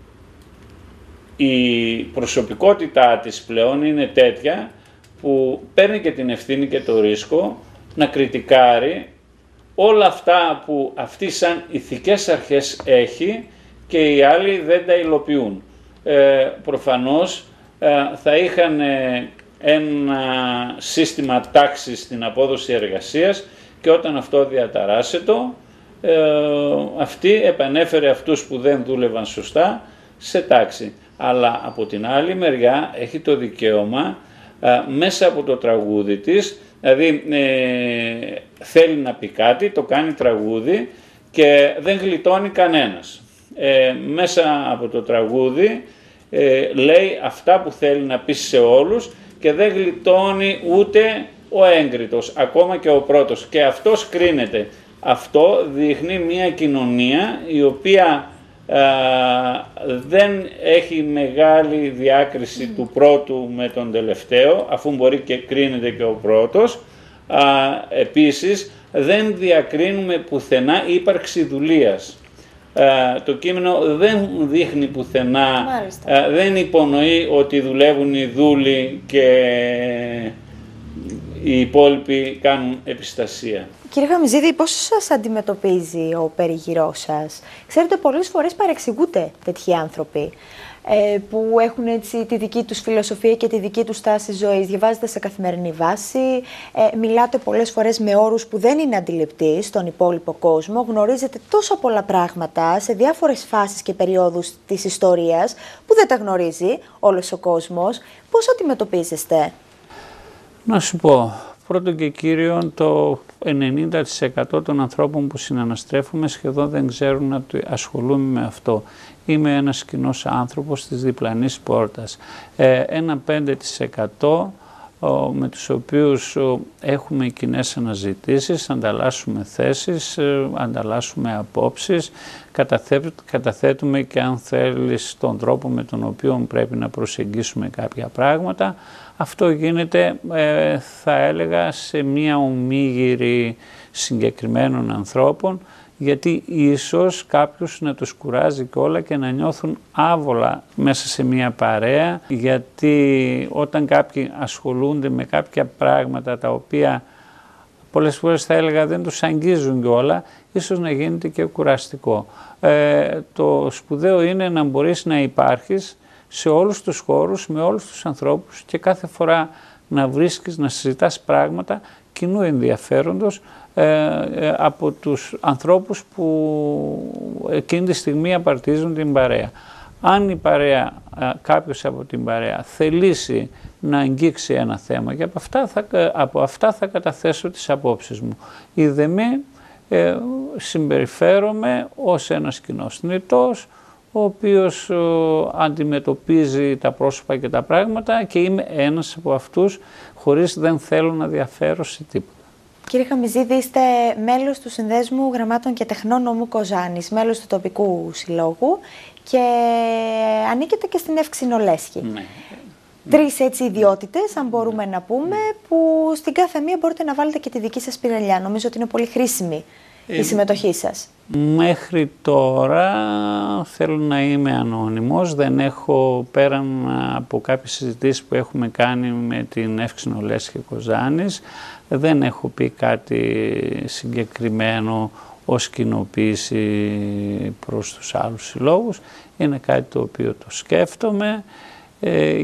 η προσωπικότητά της πλέον είναι τέτοια που παίρνει και την ευθύνη και το ρίσκο να κριτικάρει όλα αυτά που αυτή σαν ηθικές αρχές έχει και οι άλλοι δεν τα υλοποιούν. Ε, προφανώς ε, θα είχαν ένα σύστημα τάξης στην απόδοση εργασίας και όταν αυτό διαταράσσεται, ε, αυτή επανέφερε αυτούς που δεν δούλευαν σωστά σε τάξη. Αλλά από την άλλη μεριά έχει το δικαίωμα ε, μέσα από το τραγούδι της, δηλαδή ε, θέλει να πει κάτι, το κάνει τραγούδι και δεν γλιτώνει κανένας. Ε, μέσα από το τραγούδι ε, λέει αυτά που θέλει να πει σε όλους και δεν γλιτώνει ούτε ο έγκριτος, ακόμα και ο πρώτος. Και αυτός κρίνεται. Αυτό δείχνει μια κοινωνία η οποία α, δεν έχει μεγάλη διάκριση mm. του πρώτου με τον τελευταίο, αφού μπορεί και κρίνεται και ο πρώτος. Α, επίσης, δεν διακρίνουμε πουθενά ύπαρξη δουλείας. Uh, το κείμενο δεν δείχνει πουθενά, uh, δεν υπονοεί ότι δουλεύουν οι δούλοι και οι υπόλοιποι κάνουν επιστασία. Κύριε Γαμιζίδη, πώς σας αντιμετωπίζει ο περιγυρός σας? Ξέρετε, πολλές φορές παρεξηγούνται τέτοιοι άνθρωποι ε, που έχουν έτσι τη δική τους φιλοσοφία και τη δική τους στάση ζωής. Διαβάζετε σε καθημερινή βάση, ε, μιλάτε πολλές φορές με όρους που δεν είναι αντιληπτοί στον υπόλοιπο κόσμο, γνωρίζετε τόσα πολλά πράγματα σε διάφορες φάσεις και περιόδους της ιστορίας που δεν τα γνωρίζει όλος ο κόσμος. Πώς αντιμετωπίζεστε? Να σου πω, Πρώτον και κύριον, το ενενήντα τοις εκατό των ανθρώπων που συναναστρέφουμε σχεδόν δεν ξέρουν να ασχολούμαι με αυτό. Είμαι ένας κοινός άνθρωπος της διπλανής πόρτας. Ε, ένα πέντε τοις εκατό με τους οποίους έχουμε κοινές αναζητήσεις, ανταλλάσσουμε θέσεις, ανταλλάσσουμε απόψεις, καταθέτουμε και αν θέλεις τον τρόπο με τον οποίο πρέπει να προσεγγίσουμε κάποια πράγματα. Αυτό γίνεται, ε, θα έλεγα, σε μία ομίγυρη συγκεκριμένων ανθρώπων, γιατί ίσως κάποιους να τους κουράζει και όλα και να νιώθουν άβολα μέσα σε μία παρέα, γιατί όταν κάποιοι ασχολούνται με κάποια πράγματα τα οποία πολλές φορές θα έλεγα δεν τους αγγίζουν και όλα, ίσως να γίνεται και κουραστικό. Ε, το σπουδαίο είναι να μπορείς να υπάρχεις σε όλους τους χώρους, με όλους τους ανθρώπους και κάθε φορά να βρίσκεις, να συζητάς πράγματα κοινού ενδιαφέροντος ε, από τους ανθρώπους που εκείνη τη στιγμή απαρτίζουν την παρέα. Αν η παρέα, κάποιος από την παρέα θελήσει να αγγίξει ένα θέμα και από αυτά θα, από αυτά θα καταθέσω τις απόψεις μου. Η δεμή ε, συμπεριφέρομαι ως ένας κοινός θνητός, ο οποίος ο, αντιμετωπίζει τα πρόσωπα και τα πράγματα και είμαι ένας από αυτούς, χωρίς δεν θέλω να διαφέρω σε τίποτα. Κύριε Χαμιζίδη, είστε μέλος του Συνδέσμου Γραμμάτων και Τεχνών Νομού Κοζάνης, μέλος του τοπικού συλλόγου και ανήκετε και στην Ευξηνολέσχη. Ναι. Τρεις έτσι ιδιότητες, αν μπορούμε να πούμε, που στην κάθε μία μπορείτε να βάλετε και τη δική σας πυρελιά. Νομίζω ότι είναι πολύ χρήσιμη η συμμετοχή σας. Μέχρι τώρα θέλω να είμαι ανώνυμος, δεν έχω, πέραν από κάποιες συζητήσεις που έχουμε κάνει με την Ευξηνολέσχη Κοζάνης, δεν έχω πει κάτι συγκεκριμένο ως κοινοποίηση προς τους άλλους συλλόγους. Είναι κάτι το οποίο το σκέφτομαι, ε,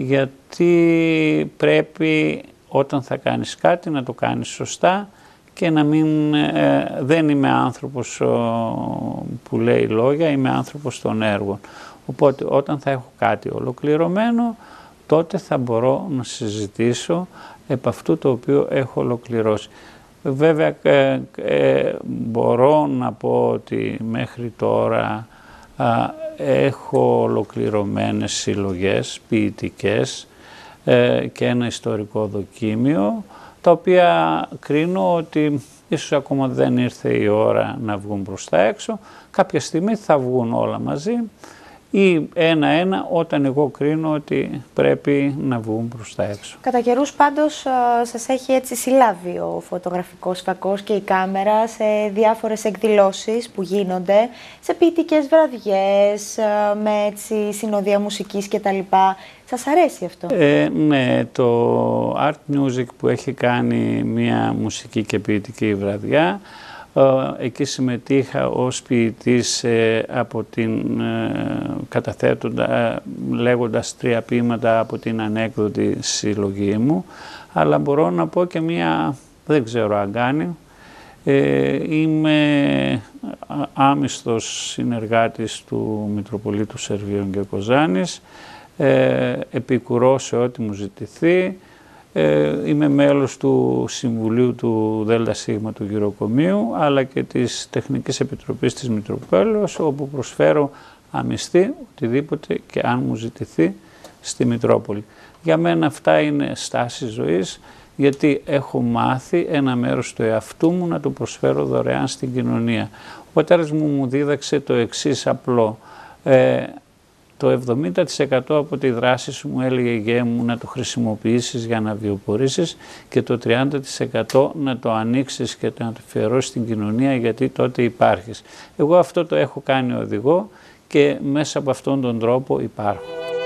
γιατί πρέπει όταν θα κάνεις κάτι να το κάνεις σωστά και να μην, ε, δεν είμαι άνθρωπος ο, που λέει λόγια, είμαι άνθρωπος των έργων. Οπότε όταν θα έχω κάτι ολοκληρωμένο, τότε θα μπορώ να συζητήσω επ' αυτού το οποίο έχω ολοκληρώσει. Βέβαια ε, ε, μπορώ να πω ότι μέχρι τώρα α, έχω ολοκληρωμένες συλλογές ποιητικές ε, και ένα ιστορικό δοκίμιο, τα οποία κρίνω ότι ίσως ακόμα δεν ήρθε η ώρα να βγουν προς τα έξω. Κάποια στιγμή θα βγουν όλα μαζί ή ένα-ένα όταν εγώ κρίνω ότι πρέπει να βγουν προς τα έξω. Κατά καιρούς πάντως σας έχει έτσι συλλάβει ο φωτογραφικός φακός και η κάμερα σε διάφορες εκδηλώσεις που γίνονται, σε ποιητικές βραδιές, με έτσι συνοδεία μουσικής κτλ. Σας αρέσει αυτό? Ε, ναι, το Art Music που έχει κάνει μια μουσική και ποιητική βραδιά, εκεί συμμετείχα ως ποιητής ε, από την, ε, καταθέτοντα, λέγοντας τρία ποίηματα από την ανέκδοτη συλλογή μου, αλλά μπορώ να πω και μία, δεν ξέρω αν κάνει, ε, είμαι άμυστος συνεργάτης του Μητροπολίτου Σερβίων και Κοζάνης, ε, επικουρώ σε ό,τι μου ζητηθεί. Ε, είμαι μέλος του Συμβουλίου του ΔΣ του Γυροκομείου, αλλά και της Τεχνικής Επιτροπής της Μητροπόλεως, όπου προσφέρω αμυστή οτιδήποτε και αν μου ζητηθεί στη Μητρόπολη. Για μένα αυτά είναι στάση ζωής, γιατί έχω μάθει ένα μέρος του εαυτού μου να το προσφέρω δωρεάν στην κοινωνία. Ο πατέρας μου μου δίδαξε το εξής απλό. Ε, Το εβδομήντα τοις εκατό από τη δράση σου, μου έλεγε η γέ μου, να το χρησιμοποιήσεις για να βιοπορίσεις και το τριάντα τοις εκατό να το ανοίξεις και να το αφιερώσεις στην κοινωνία, γιατί τότε υπάρχεις. Εγώ αυτό το έχω κάνει οδηγό και μέσα από αυτόν τον τρόπο υπάρχω.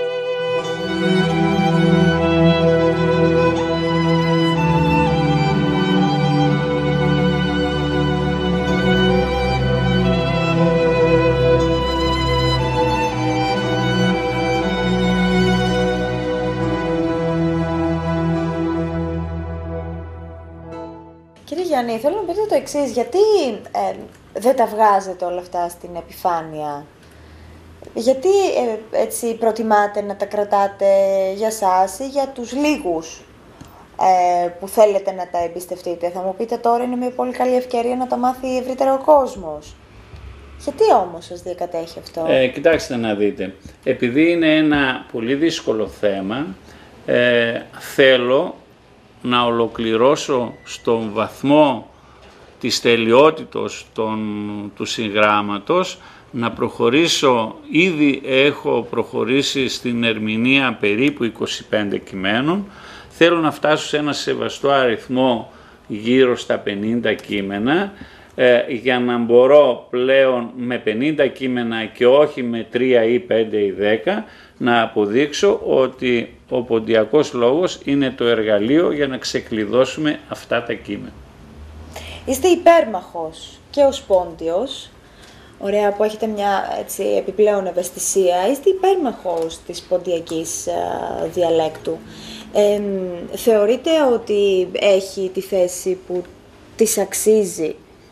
Θέλω να πείτε το εξής, γιατί ε, δεν τα βγάζετε όλα αυτά στην επιφάνεια? Γιατί ε, έτσι προτιμάτε να τα κρατάτε για σας ή για τους λίγους ε, που θέλετε να τα εμπιστευτείτε. Θα μου πείτε τώρα είναι μια πολύ καλή ευκαιρία να τα μάθει ευρύτερα ο κόσμος. Γιατί όμως σας διακατέχει αυτό? Ε, κοιτάξτε να δείτε, επειδή είναι ένα πολύ δύσκολο θέμα, ε, θέλω να ολοκληρώσω στον βαθμό της τελειότητος των, του συγγράμματος, να προχωρήσω, ήδη έχω προχωρήσει στην ερμηνεία περίπου είκοσι πέντε κειμένων, θέλω να φτάσω σε ένα σεβαστό αριθμό γύρω στα πενήντα κείμενα, ε, για να μπορώ πλέον με πενήντα κείμενα και όχι με τρία ή πέντε ή δέκα να αποδείξω ότι ο ποντιακός λόγος είναι το εργαλείο για να ξεκλειδώσουμε αυτά τα κείμενα. Είστε υπέρμαχος και ως πόντιος, ωραία, που έχετε μια έτσι, επιπλέον ευαισθησία, είστε υπέρμαχος της ποντιακής α, διαλέκτου. Ε, θεωρείτε ότι έχει τη θέση που της αξίζει?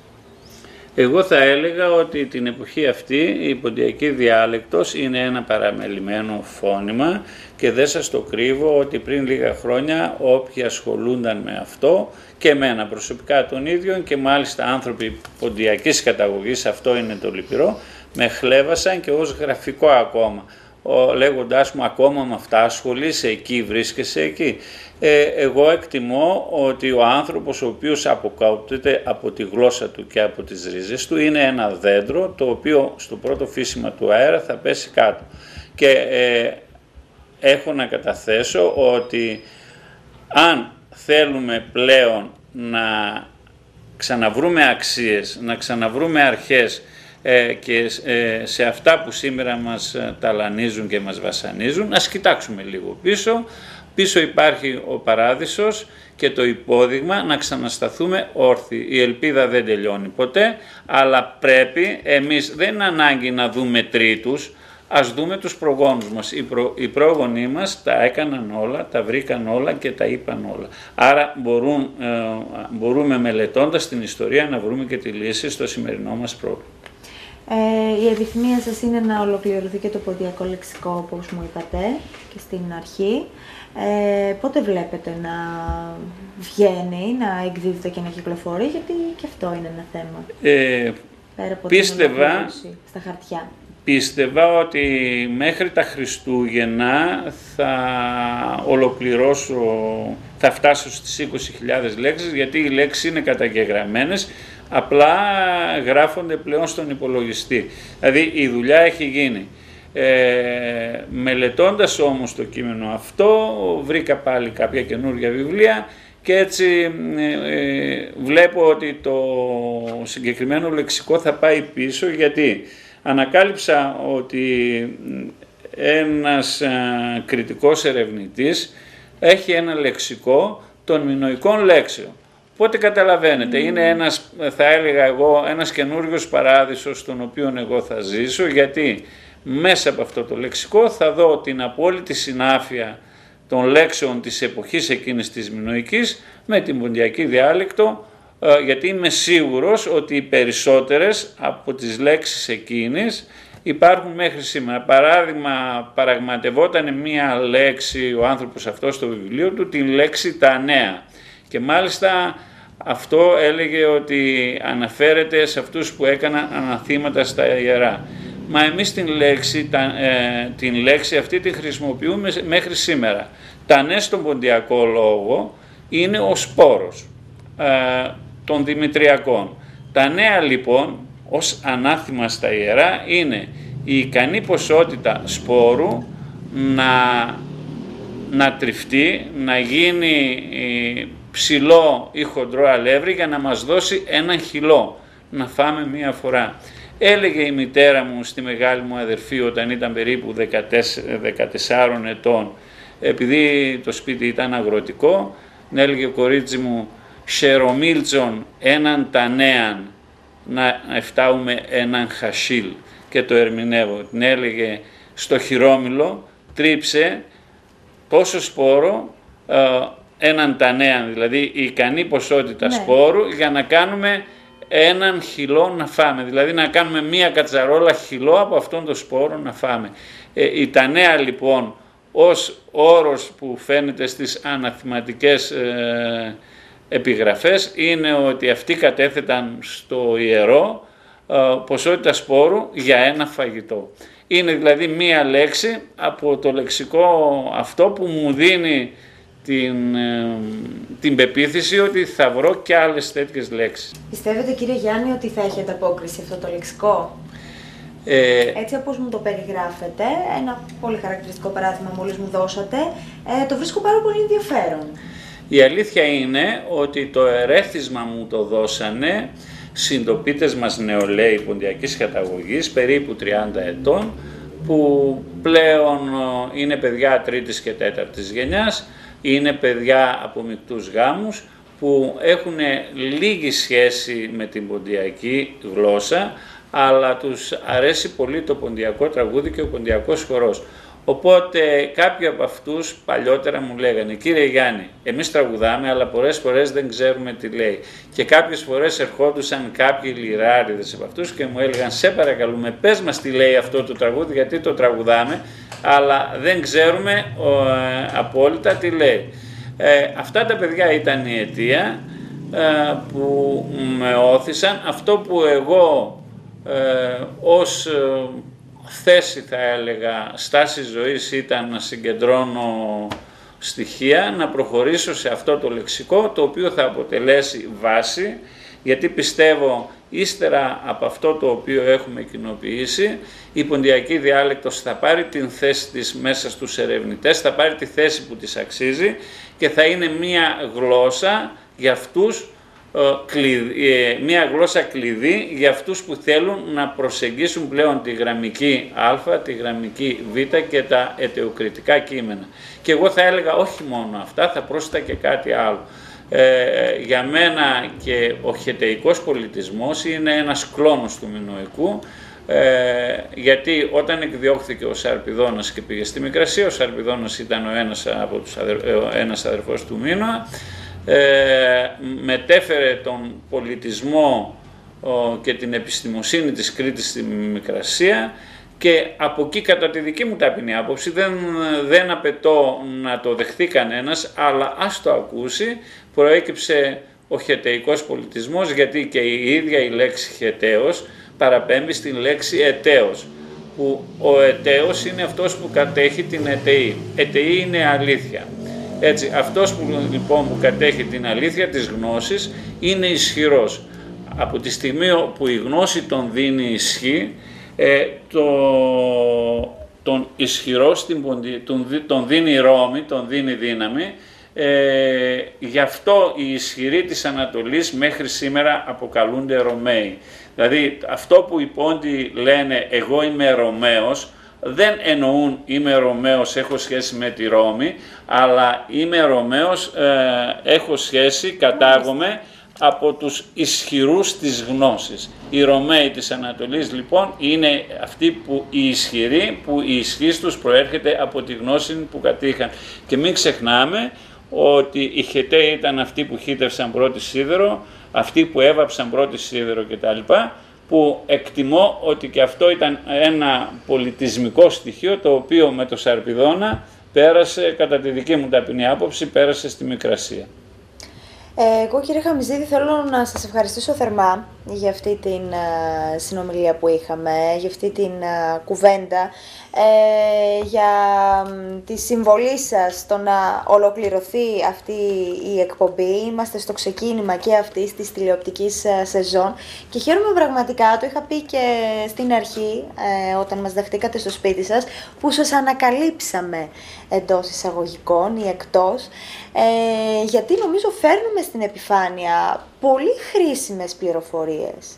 Εγώ θα έλεγα ότι την εποχή αυτή η ποντιακή διάλεκτος είναι ένα παραμελημένο φώνημα και δεν σας το κρύβω ότι πριν λίγα χρόνια όποιοι ασχολούνταν με αυτό και εμένα προσωπικά των ίδιων και μάλιστα άνθρωποι ποντιακής καταγωγής, αυτό είναι το λυπηρό, με χλέβασαν και ως γραφικό ακόμα, λέγοντάς μου ακόμα με αυτά ασχολείσαι εκεί, βρίσκεσαι εκεί. Ε, εγώ εκτιμώ ότι ο άνθρωπος ο οποίος αποκόπτεται από τη γλώσσα του και από τις ρίζες του είναι ένα δέντρο το οποίο στο πρώτο φύσιμα του αέρα θα πέσει κάτω. Και ε, έχω να καταθέσω ότι αν θέλουμε πλέον να ξαναβρούμε αξίες, να ξαναβρούμε αρχές ε, και ε, σε αυτά που σήμερα μας ταλανίζουν και μας βασανίζουν, ας κοιτάξουμε λίγο πίσω. Πίσω υπάρχει ο παράδεισος και το υπόδειγμα να ξανασταθούμε όρθιοι. Η ελπίδα δεν τελειώνει ποτέ, αλλά πρέπει εμείς, δεν είναι ανάγκη να δούμε τρίτους, ας δούμε τους προγόνους μας. Οι, προ, οι πρόγονοί μας τα έκαναν όλα, τα βρήκαν όλα και τα είπαν όλα. Άρα μπορούν, ε, μπορούμε μελετώντας την ιστορία να βρούμε και τη λύση στο σημερινό μας πρόβλημα. Ε, η επιθυμία σας είναι να ολοκληρωθεί και το ποντιακό λεξικό, όπως μου είπατε και στην αρχή. Ε, πότε βλέπετε να βγαίνει, να εκδίδεται και να κυκλοφορεί, γιατί και αυτό είναι ένα θέμα. Ε, Πέρα από πίστευα, την στα χαρτιά. Πίστευα ότι μέχρι τα Χριστούγεννα θα ολοκληρώσω, θα φτάσω στις είκοσι χιλιάδες λέξεις, γιατί οι λέξεις είναι καταγεγραμμένες, απλά γράφονται πλέον στον υπολογιστή. Δηλαδή η δουλειά έχει γίνει. Ε, μελετώντας όμως το κείμενο αυτό, βρήκα πάλι κάποια καινούργια βιβλία και έτσι ε, βλέπω ότι το συγκεκριμένο λεξικό θα πάει πίσω, γιατί ανακάλυψα ότι ένας α, κριτικός ερευνητής έχει ένα λεξικό των μινωικών λέξεων. Οπότε καταλαβαίνετε, mm. είναι ένας, θα έλεγα εγώ, ένας καινούριος παράδεισος στον οποίο εγώ θα ζήσω, γιατί μέσα από αυτό το λεξικό θα δω την απόλυτη συνάφεια των λέξεων της εποχής εκείνης της μινωικής με την ποντιακή διάλεκτο, γιατί είμαι σίγουρος ότι οι περισσότερες από τις λέξεις εκείνης υπάρχουν μέχρι σήμερα. Παράδειγμα, παραγματευόταν μία λέξη ο άνθρωπος αυτός στο βιβλίο του, την λέξη τα νέα. Και μάλιστα αυτό έλεγε ότι αναφέρεται σε αυτούς που έκαναν αναθήματα στα ιερά. Μα εμείς την λέξη, τα, ε, την λέξη αυτή τη χρησιμοποιούμε μέχρι σήμερα. Τα νέα στον ποντιακό λόγο είναι ο σπόρος ε, των Δημητριακών. Τα νέα λοιπόν ως ανάθημα στα ιερά είναι η ικανή ποσότητα σπόρου να, να τριφτεί, να γίνει ε, ψηλό ή χοντρό αλεύρι για να μας δώσει έναν χυλό να φάμε μία φορά. Έλεγε η μητέρα μου στη μεγάλη μου αδερφή όταν ήταν περίπου δεκατέσσερα ετών, επειδή το σπίτι ήταν αγροτικό, έλεγε, κορίτσι μου, «Σερομίλτσον έναν τανέαν να εφτάουμε έναν χασίλ». Και το ερμηνεύω, την έλεγε, στο χειρόμυλο τρίψε τόσο σπόρο, έναν τανέαν, δηλαδή η ικανή ποσότητα ναι. σπόρου, για να κάνουμε έναν χυλό να φάμε, δηλαδή να κάνουμε μία κατσαρόλα χυλό από αυτόν τον σπόρο να φάμε. Ε, η τανέα λοιπόν ως όρος που φαίνεται στις αναθηματικές ε, επιγραφές είναι ότι αυτοί κατέθεταν στο ιερό ε, ποσότητα σπόρου για ένα φαγητό. Είναι δηλαδή μία λέξη από το λεξικό αυτό που μου δίνει την, ε, την πεποίθηση ότι θα βρω και άλλες τέτοιες λέξεις. Πιστεύετε, κύριε Γιάννη, ότι θα έχετε απόκριση αυτό το λεξικό? Ε, Έτσι όπως μου το περιγράφετε, ένα πολύ χαρακτηριστικό παράδειγμα μόλις μου δώσατε, ε, το βρίσκω πάρα πολύ ενδιαφέρον. Η αλήθεια είναι ότι το ερέθισμα μου το δώσανε συντοπίτες μας νεολαίοι ποντιακής καταγωγής, περίπου τριάντα ετών, που πλέον είναι παιδιά τρίτης και τέταρτης γενιάς, είναι παιδιά από μεικτούς γάμους, που έχουν λίγη σχέση με την ποντιακή γλώσσα, αλλά τους αρέσει πολύ το ποντιακό τραγούδι και ο ποντιακός χορός. Οπότε κάποιοι από αυτούς παλιότερα μου λέγανε, κύριε Γιάννη, εμείς τραγουδάμε, αλλά πολλές φορές δεν ξέρουμε τι λέει. Και κάποιες φορές ερχόντουσαν κάποιοι λιράριδες από αυτούς και μου έλεγαν, σε παρακαλούμε, πες μας τι λέει αυτό το τραγούδι, γιατί το τραγουδάμε, αλλά δεν ξέρουμε ε, απόλυτα τι λέει. Ε, αυτά τα παιδιά ήταν η αιτία ε, που με όθησαν. Αυτό που εγώ ε, ως ε, θέση, θα έλεγα, στάση ζωής ήταν να συγκεντρώνω στοιχεία, να προχωρήσω σε αυτό το λεξικό, το οποίο θα αποτελέσει βάση, γιατί πιστεύω ύστερα από αυτό το οποίο έχουμε κοινοποιήσει, η ποντιακή διάλεκτος θα πάρει την θέση της μέσα στους ερευνητές, θα πάρει τη θέση που της αξίζει και θα είναι μία γλώσσα για αυτούς, μια γλώσσα κλειδί για αυτούς που θέλουν να προσεγγίσουν πλέον τη γραμμική α, τη γραμμική β και τα αιτεοκριτικά κείμενα. Και εγώ θα έλεγα όχι μόνο αυτά, θα πρόσθετα και κάτι άλλο. Ε, για μένα και ο χετεϊκός πολιτισμός είναι ένας κλόνος του μινωικού, ε, γιατί όταν εκδιώχθηκε ο Σαρπηδόνας και πήγε στη Μικρασία, ο Σαρπηδόνας ήταν ο ένας, από τους αδερ, ο ένας αδερφός του Μίνωα, Ε, μετέφερε τον πολιτισμό ο, και την επιστημοσύνη της Κρήτης στη Μικρασία και από εκεί, κατά τη δική μου ταπεινή άποψη, δεν, δεν απαιτώ να το δεχθεί κανένας, αλλά ας το ακούσει, προέκυψε ο χετεϊκός πολιτισμός, γιατί και η ίδια η λέξη χεταίος παραπέμπει στην λέξη εταίος, που ο εταίος είναι αυτός που κατέχει την εταιή. Εταιή είναι αλήθεια. Έτσι, αυτός που λοιπόν που κατέχει την αλήθεια της γνώσης είναι ισχυρός. Από τη στιγμή που η γνώση τον δίνει ισχύ, ε, το, τον ισχυρό στην ποντι, τον, τον δίνει ρόμη, τον δίνει δύναμη. Ε, γι' αυτό οι ισχυροί της Ανατολής μέχρι σήμερα αποκαλούνται Ρωμαίοι. Δηλαδή αυτό που οι Πόντιοι λένε εγώ είμαι Ρωμαίος, δεν εννοούν είμαι Ρωμαίος, έχω σχέση με τη Ρώμη, αλλά είμαι Ρωμαίος, ε, έχω σχέση, κατάγομαι από τους ισχυρούς της γνώσης. Οι Ρωμαίοι της Ανατολής λοιπόν είναι αυτοί που οι ισχυροί, που η ισχύς τους προέρχεται από τη γνώση που κατήχαν. Και μην ξεχνάμε ότι οι Χεταίοι ήταν αυτοί που χύτευσαν πρώτη σίδερο, αυτοί που έβαψαν πρώτη σίδερο κτλ. Που εκτιμώ ότι και αυτό ήταν ένα πολιτισμικό στοιχείο το οποίο με το Σαρπηδόνα πέρασε, κατά τη δική μου ταπεινή άποψη, πέρασε στη Μικρασία. Ε, εγώ, κύριε Χαμιζίδη, θέλω να σας ευχαριστήσω θερμά για αυτή την uh, συνομιλία που είχαμε, για αυτή την uh, κουβέντα, ε, για uh, τη συμβολή σας στο να ολοκληρωθεί αυτή η εκπομπή. Είμαστε στο ξεκίνημα και αυτής της τηλεοπτικής uh, σεζόν και χαίρομαι πραγματικά, το είχα πει και στην αρχή, ε, όταν μας δεχτήκατε στο σπίτι σας, που σας ανακαλύψαμε εντός εισαγωγικών ή εκτός, ε, γιατί νομίζω φέρνουμε στην επιφάνεια πολύ χρήσιμες πληροφορίες.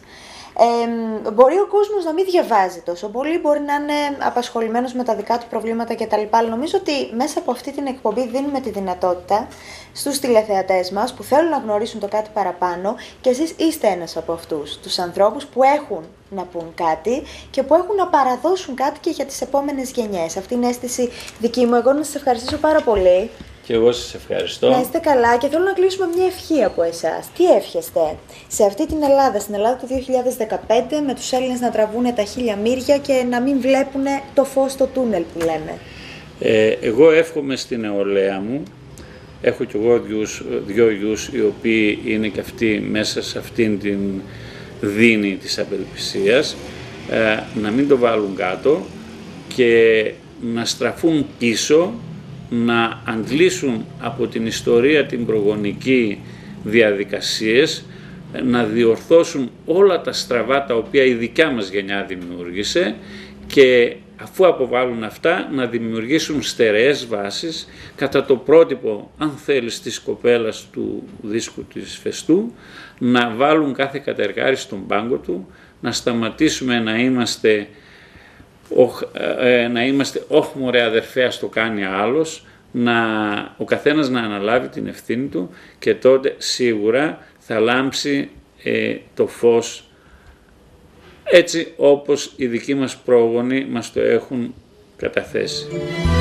Ε, μπορεί ο κόσμος να μην διαβάζει τόσο πολύ, μπορεί να είναι απασχολημένος με τα δικά του προβλήματα κτλ. Αλλά νομίζω ότι μέσα από αυτή την εκπομπή δίνουμε τη δυνατότητα στους τηλεθεατές μας που θέλουν να γνωρίσουν το κάτι παραπάνω, και εσείς είστε ένας από αυτούς τους ανθρώπους που έχουν να πούν κάτι και που έχουν να παραδώσουν κάτι και για τις επόμενες γενιές. Αυτή είναι η αίσθηση δική μου. Εγώ να σας ευχαριστήσω πάρα πολύ. Και εγώ σας ευχαριστώ. Να είστε καλά, και θέλω να κλείσουμε μια ευχή από εσάς. Τι εύχεστε σε αυτή την Ελλάδα, στην Ελλάδα του δύο χιλιάδες δεκαπέντε, με τους Έλληνες να τραβούν τα χίλια μύρια και να μην βλέπουν το φως στο τούνελ που λέμε? Ε, εγώ εύχομαι στην νεολαία μου, έχω κι εγώ δυο, δυο γιους οι οποίοι είναι και αυτοί μέσα σε αυτήν την δίνη της απελπισίας, ε, να μην το βάλουν κάτω και να στραφούν πίσω, να αντλήσουν από την ιστορία την προγονική διαδικασίες, να διορθώσουν όλα τα στραβά τα οποία η δικιά μας γενιά δημιούργησε και αφού αποβάλουν αυτά να δημιουργήσουν στερεές βάσεις κατά το πρότυπο, αν θέλεις, της κοπέλας του δίσκου της Φεστού, να βάλουν κάθε κατεργάρι στον πάγκο του, να σταματήσουμε να είμαστε «Ωχ, ε, να είμαστε, όχ μωρέ αδερφέ, ας το κάνει άλλος», να, ο καθένας να αναλάβει την ευθύνη του και τότε σίγουρα θα λάμψει ε, το φως έτσι όπως οι δικοί μας πρόγονοι μας το έχουν καταθέσει.